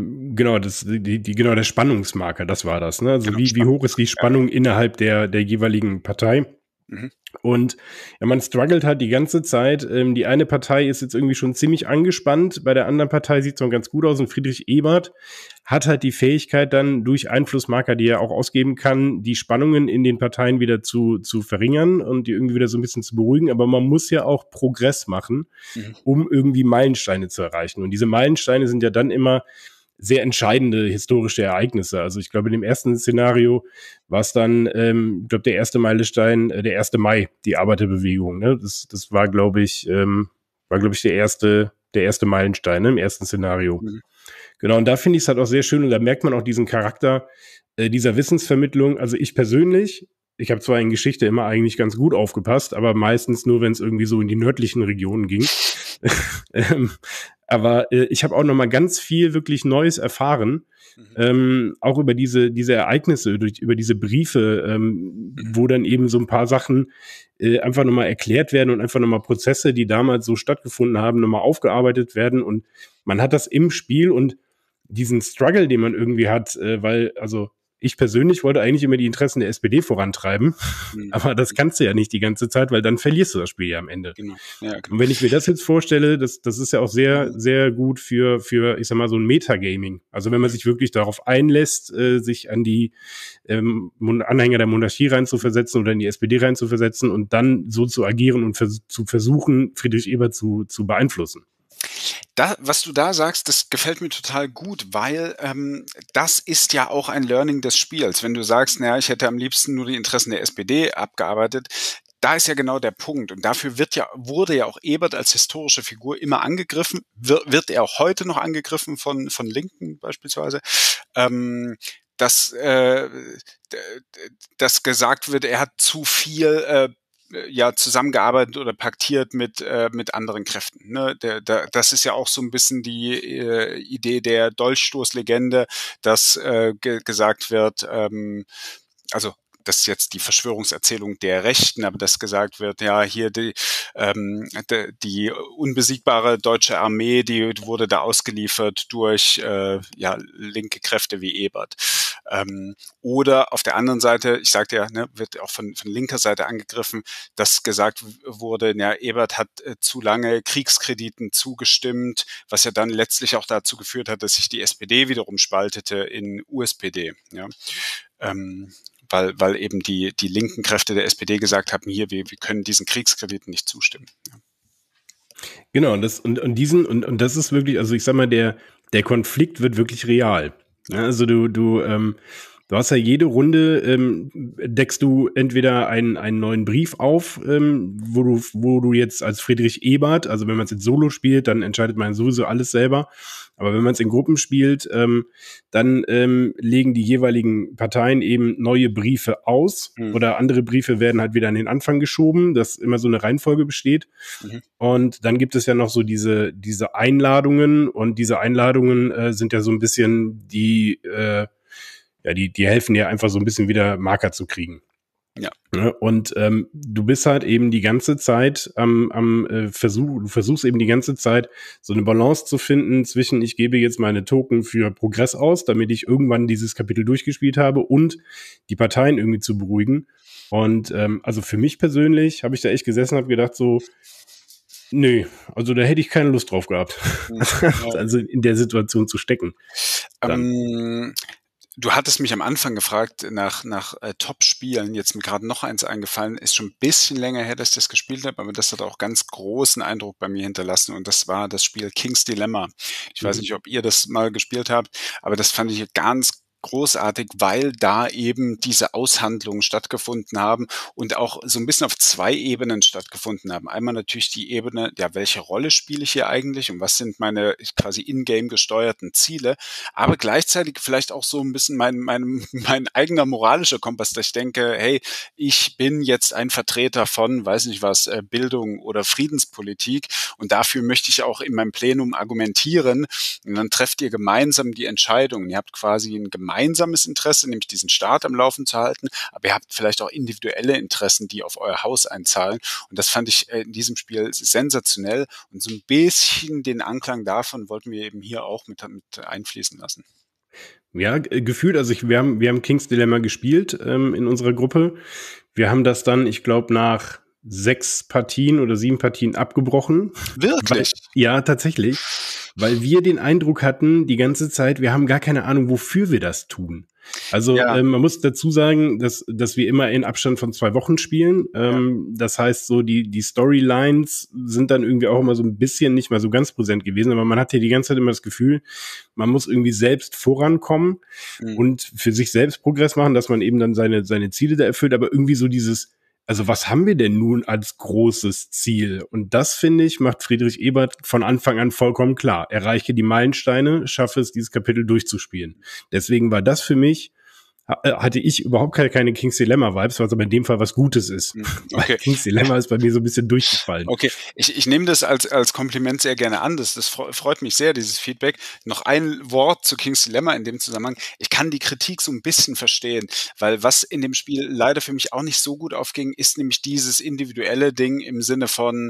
der Spannungsmarker, das war das, ne? Also wie hoch ist die Spannung innerhalb der jeweiligen Partei? Mhm. Und ja, man struggelt halt die ganze Zeit. Die eine Partei ist jetzt irgendwie schon ziemlich angespannt, bei der anderen Partei sieht es noch ganz gut aus und Friedrich Ebert hat halt die Fähigkeit dann durch Einflussmarker, die er auch ausgeben kann, die Spannungen in den Parteien wieder zu verringern und die irgendwie wieder so ein bisschen zu beruhigen. Aber man muss ja auch Progress machen, um irgendwie Meilensteine zu erreichen. Und diese Meilensteine sind ja dann immer sehr entscheidende historische Ereignisse. Also ich glaube, in dem ersten Szenario war es dann, ich glaube, der erste Meilenstein, der 1. Mai, die Arbeiterbewegung. Ne? Das war, glaube ich, der erste Meilenstein, ne, im ersten Szenario. Mhm. Genau, und da finde ich es halt auch sehr schön und da merkt man auch diesen Charakter dieser Wissensvermittlung. Also ich persönlich, ich habe zwar in Geschichte immer eigentlich ganz gut aufgepasst, aber meistens nur, wenn es irgendwie so in die nördlichen Regionen ging. Aber ich habe auch noch mal ganz viel wirklich Neues erfahren, auch über diese Ereignisse, über diese Briefe, wo dann eben so ein paar Sachen einfach noch mal erklärt werden und einfach noch mal Prozesse, die damals so stattgefunden haben, noch mal aufgearbeitet werden und man hat das im Spiel und diesen Struggle, den man irgendwie hat, weil, also ich persönlich wollte eigentlich immer die Interessen der SPD vorantreiben, aber das kannst du ja nicht die ganze Zeit, weil dann verlierst du das Spiel ja am Ende. Genau. Ja, genau. Und wenn ich mir das jetzt vorstelle, das ist ja auch sehr, sehr gut für, ich sag mal, so ein Metagaming. Also wenn man sich wirklich darauf einlässt, sich an die Anhänger der Monarchie reinzuversetzen oder in die SPD reinzuversetzen und dann so zu agieren und zu versuchen, Friedrich Ebert zu beeinflussen. Was du da sagst, das gefällt mir total gut, weil das ist ja auch ein Learning des Spiels. Wenn du sagst, naja, ich hätte am liebsten nur die Interessen der SPD abgearbeitet, da ist ja genau der Punkt. Und dafür wurde ja auch Ebert als historische Figur immer angegriffen, wird er auch heute noch angegriffen von Linken beispielsweise. Dass gesagt wird, er hat zu viel zusammengearbeitet oder paktiert mit anderen Kräften. Ne? Das ist ja auch so ein bisschen die Idee der Dolchstoßlegende, dass gesagt wird, also das ist jetzt die Verschwörungserzählung der Rechten, aber dass gesagt wird, ja, hier die unbesiegbare deutsche Armee, die wurde da ausgeliefert durch linke Kräfte wie Ebert. Oder auf der anderen Seite, ich sagte ja, ne, wird auch von linker Seite angegriffen, dass gesagt wurde, ja, Ebert hat zu lange Kriegskrediten zugestimmt, was ja dann letztlich auch dazu geführt hat, dass sich die SPD wiederum spaltete in USPD. Ja. Weil eben die linken Kräfte der SPD gesagt haben, hier, wir können diesen Kriegskrediten nicht zustimmen. Ja. Genau, und das ist wirklich, also ich sag mal, der Konflikt wird wirklich real. Ja, also du hast ja jede Runde, deckst du entweder einen neuen Brief auf, wo du jetzt als Friedrich Ebert, also wenn man es jetzt solo spielt, dann entscheidet man sowieso alles selber. Aber wenn man es in Gruppen spielt, dann legen die jeweiligen Parteien eben neue Briefe aus oder andere Briefe werden halt wieder an den Anfang geschoben, dass immer so eine Reihenfolge besteht. Und dann gibt es ja noch so diese Einladungen und diese Einladungen sind ja so ein bisschen die helfen ja einfach so ein bisschen wieder Marker zu kriegen. Ja. Ja, und du bist halt eben die ganze Zeit du versuchst eben die ganze Zeit so eine Balance zu finden zwischen, ich gebe jetzt meine Token für Progress aus, damit ich irgendwann dieses Kapitel durchgespielt habe und die Parteien irgendwie zu beruhigen. Und also für mich persönlich habe ich da echt gesessen und habe gedacht so, nö, also da hätte ich keine Lust drauf gehabt. Also in der Situation zu stecken. Du hattest mich am Anfang gefragt nach Top-Spielen. Jetzt mir gerade noch eins eingefallen. Ist schon ein bisschen länger her, dass ich das gespielt habe, aber das hat auch ganz großen Eindruck bei mir hinterlassen. Und das war das Spiel King's Dilemma. Ich weiß nicht, ob ihr das mal gespielt habt, aber das fand ich ganz großartig, weil da eben diese Aushandlungen stattgefunden haben und auch so ein bisschen auf 2 Ebenen stattgefunden haben. Einmal natürlich die Ebene, ja, welche Rolle spiele ich hier eigentlich und was sind meine quasi in-game gesteuerten Ziele, aber gleichzeitig vielleicht auch so ein bisschen mein eigener moralischer Kompass, dass ich denke, hey, ich bin jetzt ein Vertreter von, weiß nicht was, Bildung oder Friedenspolitik und dafür möchte ich auch in meinem Plenum argumentieren und dann trefft ihr gemeinsam die Entscheidung. Ihr habt quasi ein gemeinsames Interesse, nämlich diesen Staat am Laufen zu halten, aber ihr habt vielleicht auch individuelle Interessen, die auf euer Haus einzahlen. Und das fand ich in diesem Spiel sensationell. Und so ein bisschen den Anklang davon wollten wir eben hier auch mit einfließen lassen. Ja, gefühlt, also wir haben King's Dilemma gespielt in unserer Gruppe. Wir haben das dann, ich glaube, nach 6 Partien oder 7 Partien abgebrochen. Wirklich? Ja, tatsächlich. Weil wir den Eindruck hatten, die ganze Zeit, wir haben gar keine Ahnung, wofür wir das tun. Also Ja. man muss dazu sagen, dass wir immer in Abstand von 2 Wochen spielen. Das heißt, so die Storylines sind dann irgendwie auch immer so ein bisschen nicht mal so ganz präsent gewesen, aber man hatte die ganze Zeit immer das Gefühl, man muss irgendwie selbst vorankommen und für sich selbst Progress machen, dass man eben dann seine Ziele da erfüllt, aber irgendwie so dieses, also was haben wir denn nun als großes Ziel? Und das, finde ich, macht Friedrich Ebert von Anfang an vollkommen klar. Erreiche die Meilensteine, schaffe es, dieses Kapitel durchzuspielen. Deswegen war das für mich, hatte ich überhaupt keine King's Dilemma-Vibes, was aber in dem Fall was Gutes ist. Okay. King's Dilemma ist bei mir so ein bisschen durchgefallen. Okay, ich nehme das als Kompliment sehr gerne an. Das freut mich sehr, dieses Feedback. Noch ein Wort zu King's Dilemma in dem Zusammenhang. Ich kann die Kritik so ein bisschen verstehen, weil was in dem Spiel leider für mich auch nicht so gut aufging, ist nämlich dieses individuelle Ding im Sinne von,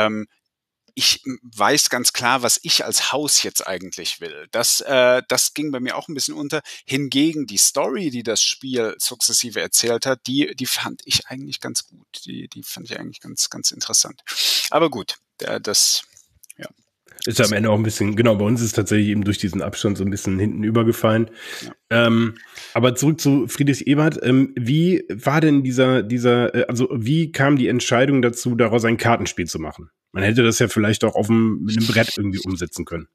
ich weiß ganz klar, was ich als Haus jetzt eigentlich will. Das ging bei mir auch ein bisschen unter. Hingegen die Story, die das Spiel sukzessive erzählt hat, die fand ich eigentlich ganz gut. Die fand ich eigentlich ganz, ganz interessant. Aber gut, das, ja. Ist am Ende auch ein bisschen, genau, bei uns ist tatsächlich eben durch diesen Abstand so ein bisschen hinten übergefallen. Ja. Aber zurück zu Friedrich Ebert. Wie war denn also wie kam die Entscheidung dazu, daraus ein Kartenspiel zu machen? Man hätte das ja vielleicht auch mit einem Brett irgendwie umsetzen können.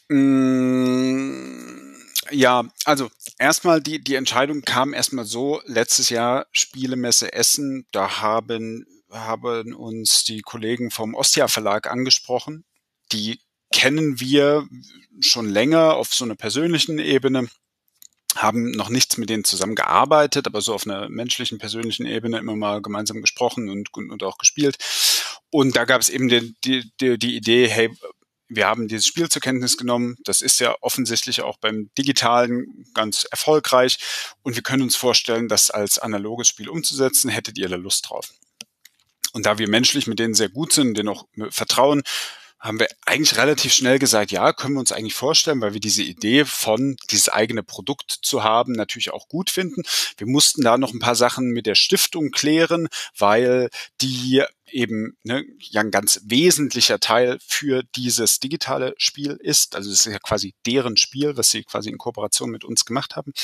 Ja, also erstmal die Entscheidung kam erstmal so, letztes Jahr Spielemesse Essen, da haben uns die Kollegen vom Ostia Verlag angesprochen. Die kennen wir schon länger auf so einer persönlichen Ebene, haben noch nichts mit denen zusammengearbeitet, aber so auf einer menschlichen, persönlichen Ebene immer mal gemeinsam gesprochen und auch gespielt. Und da gab es eben die Idee, hey, wir haben dieses Spiel zur Kenntnis genommen. Das ist ja offensichtlich auch beim Digitalen ganz erfolgreich. Und wir können uns vorstellen, das als analoges Spiel umzusetzen. Hättet ihr da Lust drauf? Und da wir menschlich mit denen sehr gut sind, denen auch vertrauen, haben wir eigentlich relativ schnell gesagt, ja, können wir uns eigentlich vorstellen, weil wir diese Idee von dieses eigene Produkt zu haben natürlich auch gut finden. Wir mussten da noch ein paar Sachen mit der Stiftung klären, weil die eben ja ein ganz wesentlicher Teil für dieses digitale Spiel ist. Also es ist ja quasi deren Spiel, was sie quasi in Kooperation mit uns gemacht haben.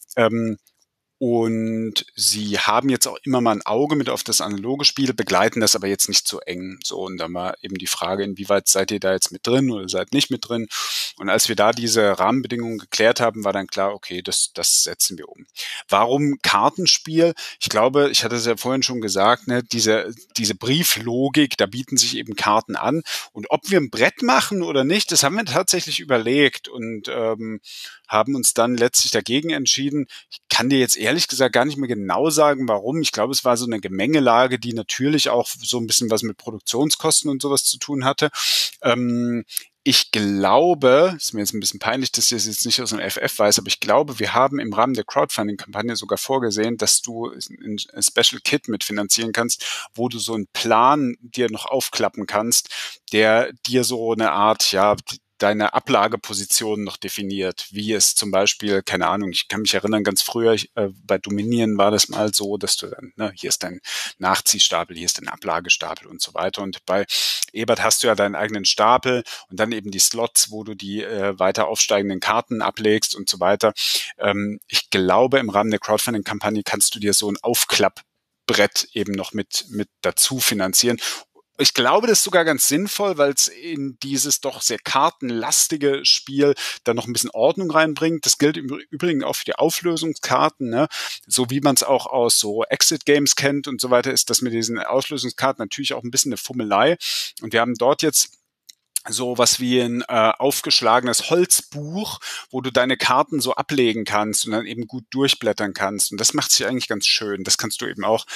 Und sie haben jetzt auch immer mal ein Auge mit auf das analoge Spiel, begleiten das aber jetzt nicht so eng. So, und dann war eben die Frage, inwieweit seid ihr da jetzt mit drin oder seid nicht mit drin? Und als wir da diese Rahmenbedingungen geklärt haben, war dann klar, okay, das setzen wir um. Warum Kartenspiel? Ich glaube, ich hatte es ja vorhin schon gesagt, ne, diese Brieflogik, da bieten sich eben Karten an. Und ob wir ein Brett machen oder nicht, das haben wir tatsächlich überlegt und haben uns dann letztlich dagegen entschieden. Ich kann dir jetzt ehrlich gesagt gar nicht mehr genau sagen, warum. Ich glaube, es war so eine Gemengelage, die natürlich auch so ein bisschen was mit Produktionskosten und sowas zu tun hatte. ich glaube, ist mir jetzt ein bisschen peinlich, dass ich das jetzt nicht aus dem FF weiß, aber ich glaube, wir haben im Rahmen der Crowdfunding-Kampagne sogar vorgesehen, dass du ein Special Kit mitfinanzieren kannst, wo du so einen Plan dir noch aufklappen kannst, der dir so eine Art, ja, deine Ablageposition noch definiert, wie es zum Beispiel, keine Ahnung, ich kann mich erinnern, ganz früher, bei Dominion war das mal so, dass du dann, ne, hier ist dein Nachziehstapel, hier ist dein Ablagestapel und so weiter, und bei Ebert hast du ja deinen eigenen Stapel und dann eben die Slots, wo du die weiter aufsteigenden Karten ablegst und so weiter. Ich glaube, im Rahmen der Crowdfunding-Kampagne kannst du dir so ein Aufklappbrett eben noch mit dazu finanzieren. Ich glaube, das ist sogar ganz sinnvoll, weil es in dieses doch sehr kartenlastige Spiel dann noch ein bisschen Ordnung reinbringt. Das gilt im Übrigen auch für die Auflösungskarten, ne? So wie man es auch aus so Exit-Games kennt und so weiter, ist das mit diesen Auslösungskarten natürlich auch ein bisschen eine Fummelei. Und wir haben dort jetzt so was wie ein aufgeschlagenes Holzbuch, wo du deine Karten so ablegen kannst und dann eben gut durchblättern kannst. Und das macht sich eigentlich ganz schön. Das kannst du eben auch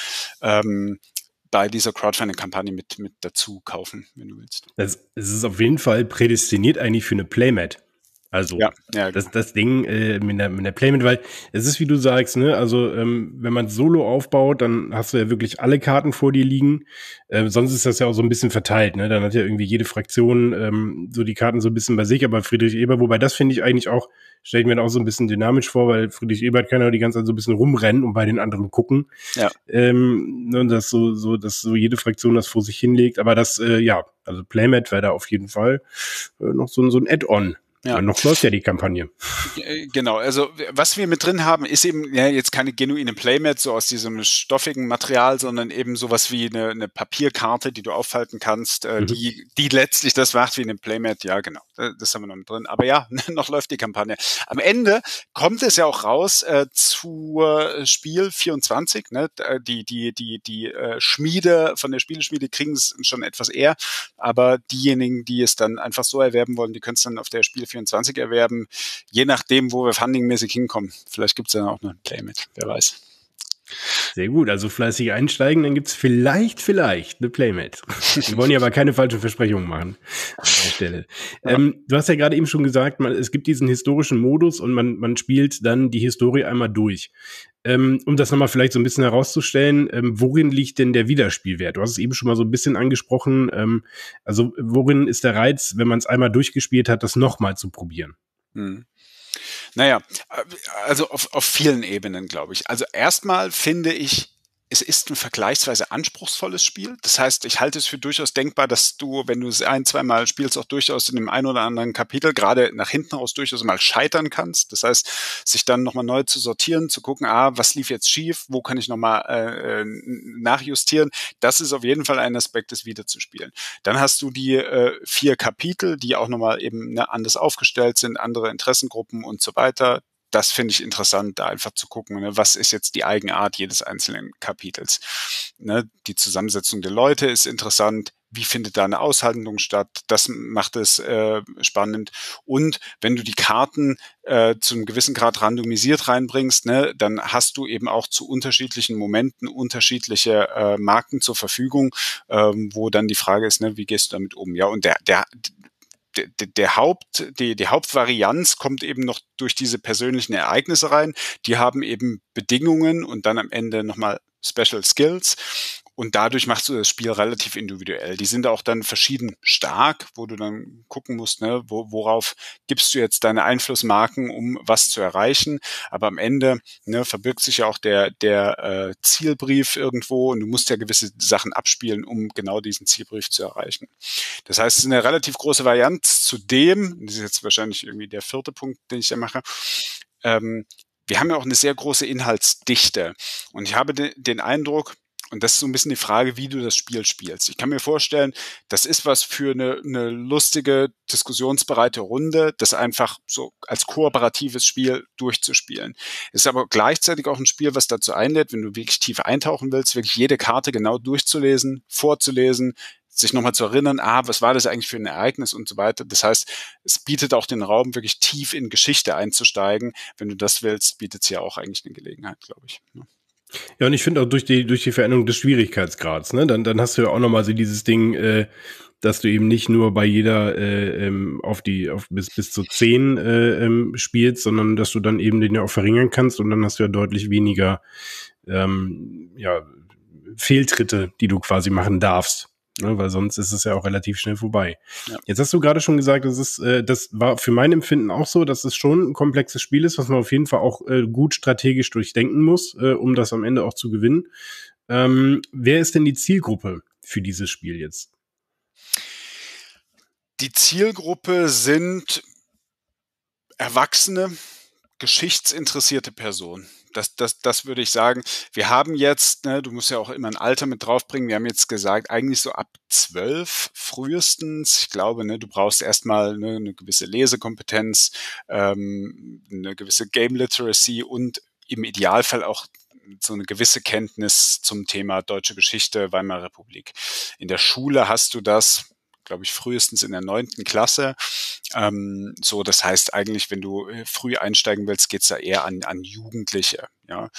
bei dieser Crowdfunding-Kampagne mit dazu kaufen, wenn du willst. Es ist auf jeden Fall prädestiniert eigentlich für eine Playmat. Also ja, genau. das Ding mit der Playmat, weil es ist, wie du sagst, ne, also wenn man Solo aufbaut, dann hast du ja wirklich alle Karten vor dir liegen. Sonst ist das ja auch so ein bisschen verteilt, ne? Dann hat ja irgendwie jede Fraktion so die Karten so ein bisschen bei sich, aber Friedrich Ebert, wobei das finde ich eigentlich auch, stelle ich mir auch so ein bisschen dynamisch vor, weil Friedrich Ebert kann ja die ganze Zeit so ein bisschen rumrennen und bei den anderen gucken. Ja. Dass so jede Fraktion das vor sich hinlegt, aber das, also Playmat wäre da auf jeden Fall noch so ein Add-on. Ja, noch läuft ja die Kampagne. Genau, also was wir mit drin haben, ist eben jetzt keine genuine Playmat, so aus diesem stoffigen Material, sondern eben sowas wie eine Papierkarte, die du aufhalten kannst, die letztlich das macht wie eine Playmat. Ja, genau, das haben wir noch mit drin. Aber ja, noch läuft die Kampagne. Am Ende kommt es ja auch raus zur Spiel 24. Ne? Die Schmiede von der Spieleschmiede kriegen es schon etwas eher, aber diejenigen, die es dann einfach so erwerben wollen, die können es dann auf der Spiel 24 erwerben, je nachdem, wo wir fundingmäßig hinkommen. Vielleicht gibt es dann auch noch ein Playmat, wer weiß. Sehr gut, also fleißig einsteigen, dann gibt's vielleicht eine Playmat. Wir wollen ja aber keine falschen Versprechungen machen an der Stelle. Ja. Du hast ja gerade eben schon gesagt, es gibt diesen historischen Modus und man spielt dann die Historie einmal durch. Um das nochmal vielleicht so ein bisschen herauszustellen, worin liegt denn der Wiederspielwert? Du hast es eben schon mal so ein bisschen angesprochen. Also worin ist der Reiz, wenn man es einmal durchgespielt hat, das nochmal zu probieren? Naja, also auf vielen Ebenen, glaube ich. Also erstmal finde ich, es ist ein vergleichsweise anspruchsvolles Spiel. Das heißt, ich halte es für durchaus denkbar, dass du, wenn du es ein-, zweimal spielst, auch durchaus in dem einen oder anderen Kapitel, gerade nach hinten raus, durchaus mal scheitern kannst. Das heißt, sich dann nochmal neu zu sortieren, zu gucken, was lief jetzt schief, wo kann ich nochmal nachjustieren. Das ist auf jeden Fall ein Aspekt, das wiederzuspielen. Dann hast du die 4 Kapitel, die auch nochmal eben anders aufgestellt sind, andere Interessengruppen und so weiter. Das finde ich interessant, da einfach zu gucken, ne, was ist jetzt die Eigenart jedes einzelnen Kapitels. Ne, die Zusammensetzung der Leute ist interessant. Wie findet da eine Aushandlung statt? Das macht es spannend. Und wenn du die Karten zu einem gewissen Grad randomisiert reinbringst, ne, dann hast du eben auch zu unterschiedlichen Momenten unterschiedliche Marken zur Verfügung, wo dann die Frage ist, ne, wie gehst du damit um? Ja, und die Hauptvarianz kommt eben noch durch diese persönlichen Ereignisse rein. Die haben eben Bedingungen und dann am Ende nochmal Special Skills. Und dadurch machst du das Spiel relativ individuell. Die sind auch dann verschieden stark, wo du dann gucken musst, ne, worauf gibst du jetzt deine Einflussmarken, um was zu erreichen. Aber am Ende, ne, verbirgt sich ja auch der Zielbrief irgendwo und du musst ja gewisse Sachen abspielen, um genau diesen Zielbrief zu erreichen. Das heißt, es ist eine relativ große Varianz zu dem, das ist jetzt wahrscheinlich irgendwie der 4. Punkt, den ich da mache, wir haben ja auch eine sehr große Inhaltsdichte. Und ich habe den Eindruck, und das ist so ein bisschen die Frage, wie du das Spiel spielst. Ich kann mir vorstellen, das ist was für eine lustige, diskussionsbereite Runde, das einfach so als kooperatives Spiel durchzuspielen. Ist aber gleichzeitig auch ein Spiel, was dazu einlädt, wenn du wirklich tief eintauchen willst, wirklich jede Karte genau durchzulesen, vorzulesen, sich nochmal zu erinnern, was war das eigentlich für ein Ereignis und so weiter. Das heißt, es bietet auch den Raum, wirklich tief in Geschichte einzusteigen. Wenn du das willst, bietet es ja auch eigentlich eine Gelegenheit, glaube ich. Ja, und ich finde auch durch die Veränderung des Schwierigkeitsgrads, ne, dann hast du ja auch nochmal so dieses Ding, dass du eben nicht nur bei jeder bis zu 10 spielst, sondern dass du dann eben den ja auch verringern kannst und dann hast du ja deutlich weniger Fehltritte, die du quasi machen darfst. Ne, weil sonst ist es ja auch relativ schnell vorbei. Ja. Jetzt hast du gerade schon gesagt, das war für mein Empfinden auch so, dass es schon ein komplexes Spiel ist, was man auf jeden Fall auch gut strategisch durchdenken muss, um das am Ende auch zu gewinnen. Wer ist denn die Zielgruppe für dieses Spiel jetzt? Die Zielgruppe sind erwachsene, geschichtsinteressierte Personen. Das würde ich sagen. Wir haben jetzt, ne, du musst ja auch immer ein Alter mit draufbringen. Wir haben jetzt gesagt, eigentlich so ab 12 frühestens. Ich glaube, ne, du brauchst erstmal eine gewisse Lesekompetenz, eine gewisse Game Literacy und im Idealfall auch so eine gewisse Kenntnis zum Thema deutsche Geschichte, Weimarer Republik. In der Schule hast du das, glaube ich, frühestens in der 9. Klasse. So, das heißt eigentlich, wenn du früh einsteigen willst, geht's da eher an Jugendliche. Ja.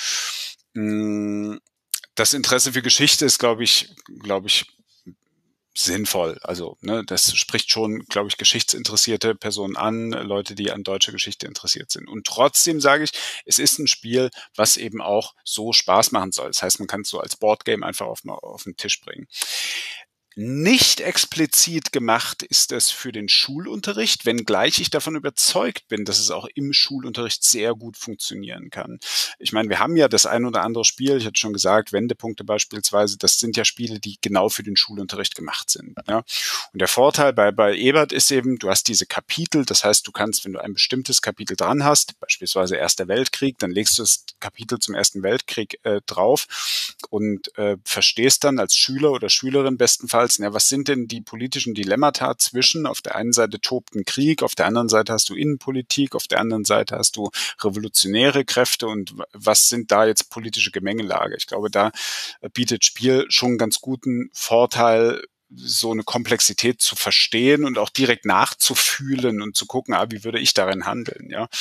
Das Interesse für Geschichte ist, glaube ich, sinnvoll. Also, ne, das spricht schon, glaube ich, geschichtsinteressierte Personen an, Leute, die an deutscher Geschichte interessiert sind. Und trotzdem sage ich, es ist ein Spiel, was eben auch so Spaß machen soll. Das heißt, man kann es so als Boardgame einfach auf den Tisch bringen. Nicht explizit gemacht ist es für den Schulunterricht, wenngleich ich davon überzeugt bin, dass es auch im Schulunterricht sehr gut funktionieren kann. Ich meine, wir haben ja das ein oder andere Spiel, ich hatte schon gesagt, Wendepunkte beispielsweise, das sind ja Spiele, die genau für den Schulunterricht gemacht sind. Ja? Und der Vorteil bei Ebert ist eben, du hast diese Kapitel, das heißt, du kannst, wenn du ein bestimmtes Kapitel dran hast, beispielsweise Erster Weltkrieg, dann legst du das Kapitel zum Ersten Weltkrieg drauf und verstehst dann als Schüler oder Schülerin bestenfalls, ja, was sind denn die politischen Dilemmata zwischen, auf der einen Seite tobt ein Krieg, auf der anderen Seite hast du Innenpolitik, auf der anderen Seite hast du revolutionäre Kräfte und was sind da jetzt politische Gemengelage? Ich glaube, da bietet Spiel schon einen ganz guten Vorteil, so eine Komplexität zu verstehen und auch direkt nachzufühlen und zu gucken, wie würde ich darin handeln, ja.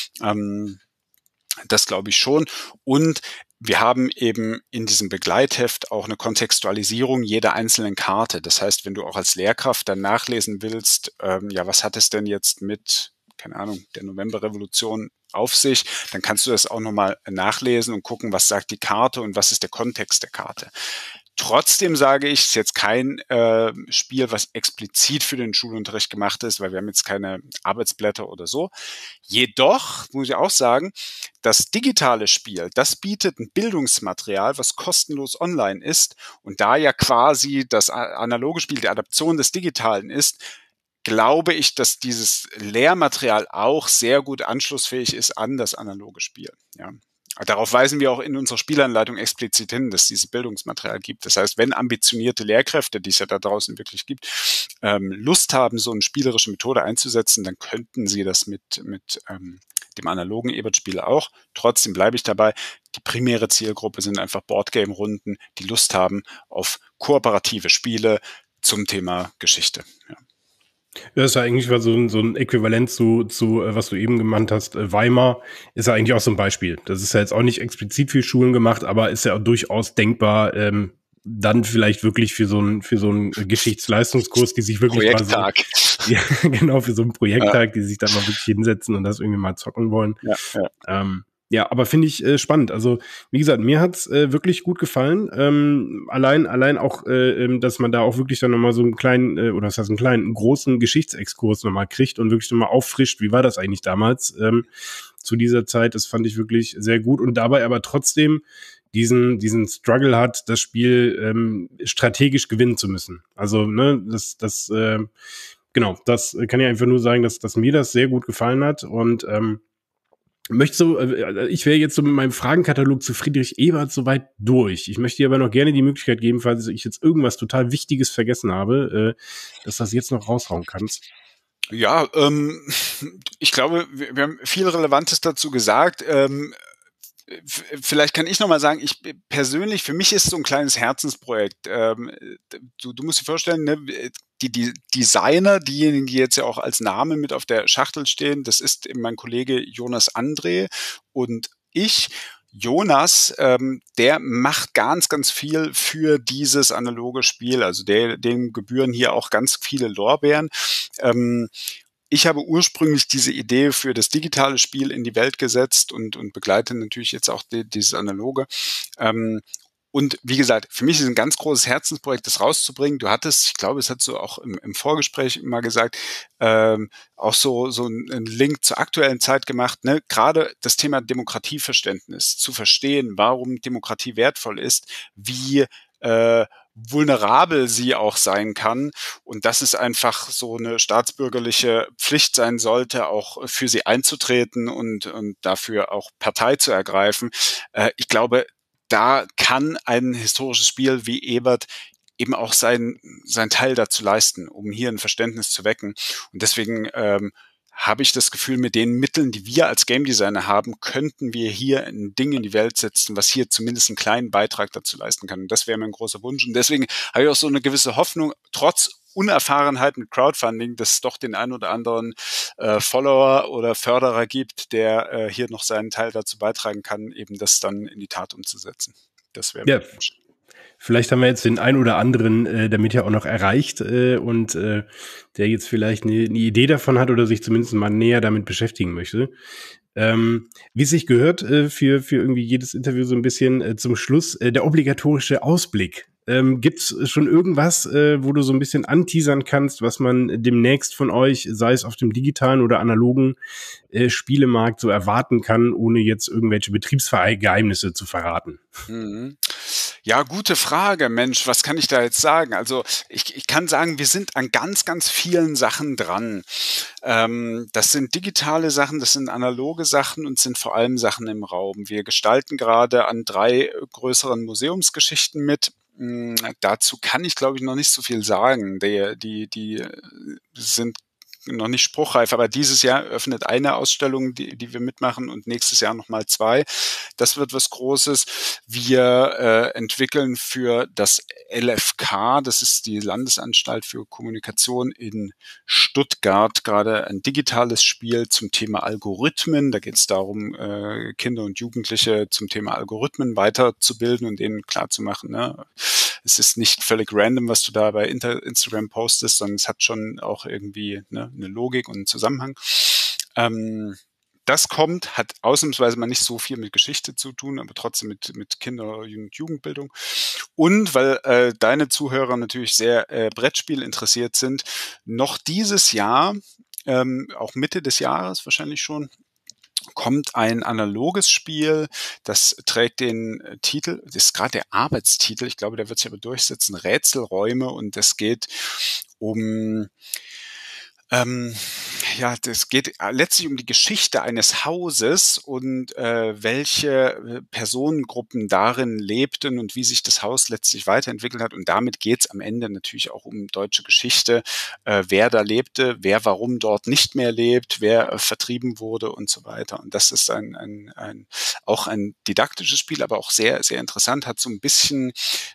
Das glaube ich schon. Und wir haben eben in diesem Begleitheft auch eine Kontextualisierung jeder einzelnen Karte. Das heißt, wenn du auch als Lehrkraft dann nachlesen willst, was hat es denn jetzt mit, keine Ahnung, der Novemberrevolution auf sich, dann kannst du das auch nochmal nachlesen und gucken, was sagt die Karte und was ist der Kontext der Karte. Trotzdem sage ich, es ist jetzt kein Spiel, was explizit für den Schulunterricht gemacht ist, weil wir haben jetzt keine Arbeitsblätter oder so. Jedoch muss ich auch sagen, das digitale Spiel, das bietet ein Bildungsmaterial, was kostenlos online ist und da ja quasi das analoge Spiel die Adaption des Digitalen ist, glaube ich, dass dieses Lehrmaterial auch sehr gut anschlussfähig ist an das analoge Spiel. Ja. Darauf weisen wir auch in unserer Spielanleitung explizit hin, dass es dieses Bildungsmaterial gibt. Das heißt, wenn ambitionierte Lehrkräfte, die es ja da draußen wirklich gibt, Lust haben, so eine spielerische Methode einzusetzen, dann könnten sie das mit dem analogen Ebert-Spiel auch. Trotzdem bleibe ich dabei, die primäre Zielgruppe sind einfach Boardgame-Runden, die Lust haben auf kooperative Spiele zum Thema Geschichte. Ja. Das ist ja eigentlich so ein Äquivalent zu was du eben genannt hast, Weimar, ist ja eigentlich auch so ein Beispiel. Das ist ja jetzt auch nicht explizit für Schulen gemacht, aber ist ja auch durchaus denkbar, dann vielleicht wirklich für so einen Geschichtsleistungskurs, die sich wirklich Projekttag. mal so, ja, genau, für so einen Projekttag, die sich dann mal wirklich hinsetzen und das irgendwie mal zocken wollen. Ja, aber finde ich spannend. Also, wie gesagt, mir hat's wirklich gut gefallen. Allein auch, dass man da auch wirklich dann nochmal so einen kleinen, einen großen Geschichtsexkurs nochmal kriegt und wirklich nochmal auffrischt, wie war das eigentlich damals zu dieser Zeit. Das fand ich wirklich sehr gut und dabei aber trotzdem diesen Struggle hat, das Spiel strategisch gewinnen zu müssen. Also, ne, das kann ich einfach nur sagen, dass mir das sehr gut gefallen hat und ich wäre jetzt so mit meinem Fragenkatalog zu Friedrich Ebert soweit durch. Ich möchte dir aber noch gerne die Möglichkeit geben, falls ich jetzt irgendwas total Wichtiges vergessen habe, dass du das jetzt noch raushauen kannst. Ja, ich glaube, wir haben viel Relevantes dazu gesagt. Vielleicht kann ich noch mal sagen, ich persönlich, für mich ist es so ein kleines Herzensprojekt. Du musst dir vorstellen, ne, die Designer, diejenigen, die jetzt ja auch als Name mit auf der Schachtel stehen, das ist mein Kollege Jonas André und ich. Jonas, der macht ganz, ganz viel für dieses analoge Spiel. Also dem gebühren hier auch ganz viele Lorbeeren. Ich habe ursprünglich diese Idee für das digitale Spiel in die Welt gesetzt und begleite natürlich jetzt auch dieses analoge. Und wie gesagt, für mich ist ein ganz großes Herzensprojekt, das rauszubringen. Du hattest, ich glaube, es hat so auch im Vorgespräch immer gesagt, auch so ein Link zur aktuellen Zeit gemacht, ne? Gerade das Thema Demokratieverständnis, zu verstehen, warum Demokratie wertvoll ist, wie vulnerabel sie auch sein kann und dass es einfach so eine staatsbürgerliche Pflicht sein sollte, auch für sie einzutreten und dafür auch Partei zu ergreifen. Ich glaube, da kann ein historisches Spiel wie Ebert eben auch sein Teil dazu leisten, um hier ein Verständnis zu wecken. Und deswegen habe ich das Gefühl, mit den Mitteln, die wir als Game Designer haben, könnten wir hier ein Ding in die Welt setzen, was hier zumindest einen kleinen Beitrag dazu leisten kann. Und das wäre mein großer Wunsch. Und deswegen habe ich auch so eine gewisse Hoffnung, trotz Unerfahrenheit mit Crowdfunding, dass es doch den einen oder anderen Follower oder Förderer gibt, der hier noch seinen Teil dazu beitragen kann, eben das dann in die Tat umzusetzen. Das wäre mein Wunsch. Vielleicht haben wir jetzt den einen oder anderen damit ja auch noch erreicht und der jetzt vielleicht eine Idee davon hat oder sich zumindest mal näher damit beschäftigen möchte. Wie es sich gehört, für irgendwie jedes Interview so ein bisschen zum Schluss, der obligatorische Ausblick. Gibt's schon irgendwas, wo du so ein bisschen anteasern kannst, was man demnächst von euch, sei es auf dem digitalen oder analogen Spielemarkt, so erwarten kann, ohne jetzt irgendwelche Betriebsgeheimnisse zu verraten? Mhm. Ja, gute Frage, Mensch. Was kann ich da jetzt sagen? Also ich kann sagen, wir sind an ganz, ganz vielen Sachen dran. Das sind digitale Sachen, das sind analoge Sachen und sind vor allem Sachen im Raum. Wir gestalten gerade an 3 größeren Museumsgeschichten mit. Dazu kann ich, glaube ich, noch nicht so viel sagen. Die sind noch nicht spruchreif, aber dieses Jahr öffnet eine Ausstellung, die wir mitmachen und nächstes Jahr nochmal 2. Das wird was Großes. Wir entwickeln für das LFK, das ist die Landesanstalt für Kommunikation in Stuttgart, gerade ein digitales Spiel zum Thema Algorithmen. Da geht es darum, Kinder und Jugendliche zum Thema Algorithmen weiterzubilden und denen klarzumachen, ne? Es ist nicht völlig random, was du da bei Instagram postest, sondern es hat schon auch irgendwie eine Logik und einen Zusammenhang. Das hat ausnahmsweise mal nicht so viel mit Geschichte zu tun, aber trotzdem mit Kinder- und Jugendbildung. Und weil deine Zuhörer natürlich sehr Brettspiel interessiert sind, noch dieses Jahr, auch Mitte des Jahres wahrscheinlich schon, kommt ein analoges Spiel, das trägt den Titel, das ist gerade der Arbeitstitel, ich glaube, der wird sich aber durchsetzen, Rätselräume, und es geht um das geht letztlich um die Geschichte eines Hauses und welche Personengruppen darin lebten und wie sich das Haus letztlich weiterentwickelt hat. Und damit geht's am Ende natürlich auch um deutsche Geschichte, wer da lebte, wer warum dort nicht mehr lebt, wer vertrieben wurde und so weiter. Und das ist auch ein didaktisches Spiel, aber auch sehr, sehr interessant, hat so ein bisschen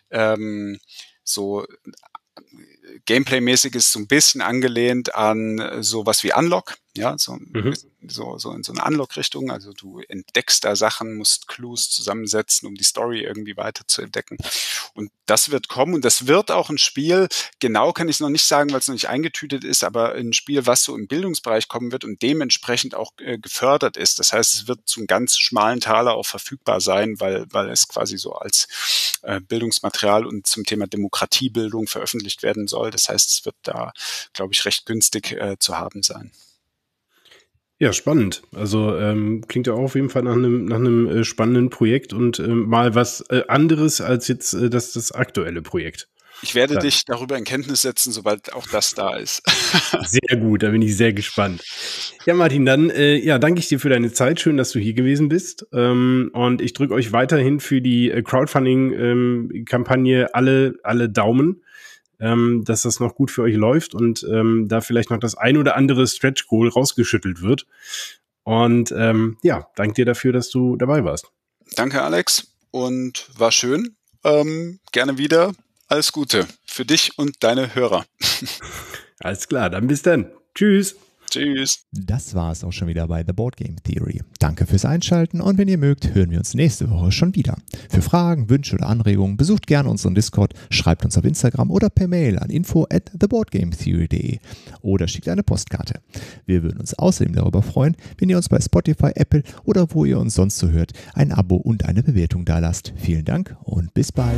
so Gameplay-mäßig ist so ein bisschen angelehnt an sowas wie Unlock, ja, so in so eine Unlock-Richtung. Also du entdeckst da Sachen, musst Clues zusammensetzen, um die Story irgendwie weiter zu entdecken. Und das wird kommen und das wird auch ein Spiel, genau kann ich es noch nicht sagen, weil es noch nicht eingetütet ist, aber ein Spiel, was so im Bildungsbereich kommen wird und dementsprechend auch gefördert ist. Das heißt, es wird zum ganz schmalen Taler auch verfügbar sein, weil es quasi so als Bildungsmaterial und zum Thema Demokratiebildung veröffentlicht werden soll. Das heißt, es wird da, glaube ich, recht günstig zu haben sein. Ja, spannend. Also klingt ja auch auf jeden Fall nach einem spannenden Projekt und mal was anderes als jetzt das aktuelle Projekt. Ich werde dich darüber in Kenntnis setzen, sobald auch das da ist. Sehr gut, da bin ich sehr gespannt. Ja, Martin, dann danke ich dir für deine Zeit. Schön, dass du hier gewesen bist. Und ich drücke euch weiterhin für die Crowdfunding-Kampagne alle Daumen, dass das noch gut für euch läuft und da vielleicht noch das ein oder andere Stretch-Goal rausgeschüttelt wird. Und danke dir dafür, dass du dabei warst. Danke, Alex. Und war schön. Gerne wieder. Alles Gute für dich und deine Hörer. Alles klar, dann bis dann. Tschüss. Tschüss. Das war es auch schon wieder bei The Board Game Theory. Danke fürs Einschalten und wenn ihr mögt, hören wir uns nächste Woche schon wieder. Für Fragen, Wünsche oder Anregungen besucht gerne unseren Discord, schreibt uns auf Instagram oder per Mail an info@theboardgametheory.de oder schickt eine Postkarte. Wir würden uns außerdem darüber freuen, wenn ihr uns bei Spotify, Apple oder wo ihr uns sonst so hört, ein Abo und eine Bewertung dalasst. Vielen Dank und bis bald.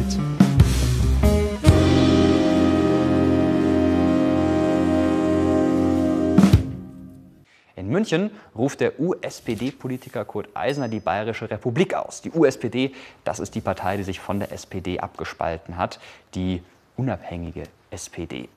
In München ruft der USPD-Politiker Kurt Eisner die Bayerische Republik aus. Die USPD, das ist die Partei, die sich von der SPD abgespalten hat, die unabhängige SPD.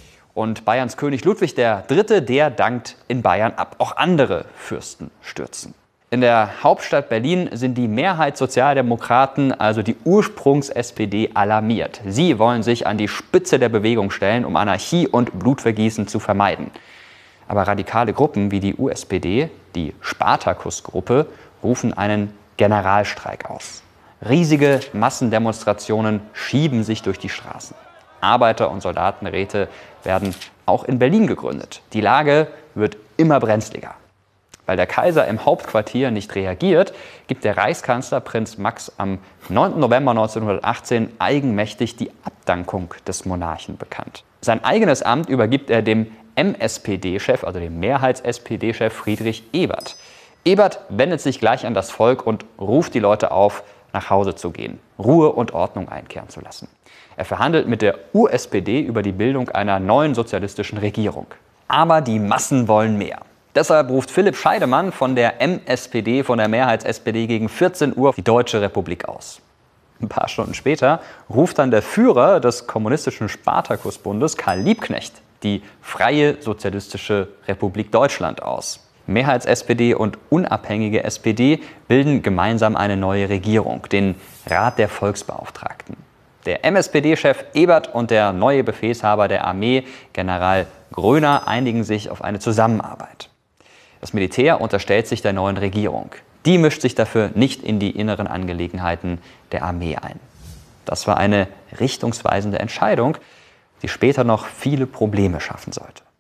Und Bayerns König Ludwig III., der dankt in Bayern ab. Auch andere Fürsten stürzen. In der Hauptstadt Berlin sind die Mehrheit Sozialdemokraten, also die Ursprungs-SPD, alarmiert. Sie wollen sich an die Spitze der Bewegung stellen, um Anarchie und Blutvergießen zu vermeiden. Aber radikale Gruppen wie die USPD, die Spartakus-Gruppe, rufen einen Generalstreik aus. Riesige Massendemonstrationen schieben sich durch die Straßen. Arbeiter- und Soldatenräte werden auch in Berlin gegründet. Die Lage wird immer brenzliger. Weil der Kaiser im Hauptquartier nicht reagiert, gibt der Reichskanzler Prinz Max am 9. November 1918 eigenmächtig die Abdankung des Monarchen bekannt. Sein eigenes Amt übergibt er dem MSPD-Chef, also dem Mehrheits-SPD-Chef Friedrich Ebert. Ebert wendet sich gleich an das Volk und ruft die Leute auf, nach Hause zu gehen, Ruhe und Ordnung einkehren zu lassen. Er verhandelt mit der USPD über die Bildung einer neuen sozialistischen Regierung. Aber die Massen wollen mehr. Deshalb ruft Philipp Scheidemann von der MSPD, von der Mehrheits-SPD, gegen 14 Uhr die Deutsche Republik aus. Ein paar Stunden später ruft dann der Führer des kommunistischen Spartakusbundes, Karl Liebknecht, die Freie Sozialistische Republik Deutschland aus. Mehrheits-SPD und unabhängige SPD bilden gemeinsam eine neue Regierung, den Rat der Volksbeauftragten. Der MSPD-Chef Ebert und der neue Befehlshaber der Armee, General Groener, einigen sich auf eine Zusammenarbeit. Das Militär unterstellt sich der neuen Regierung. Die mischt sich dafür nicht in die inneren Angelegenheiten der Armee ein. Das war eine richtungsweisende Entscheidung, die später noch viele Probleme schaffen sollte.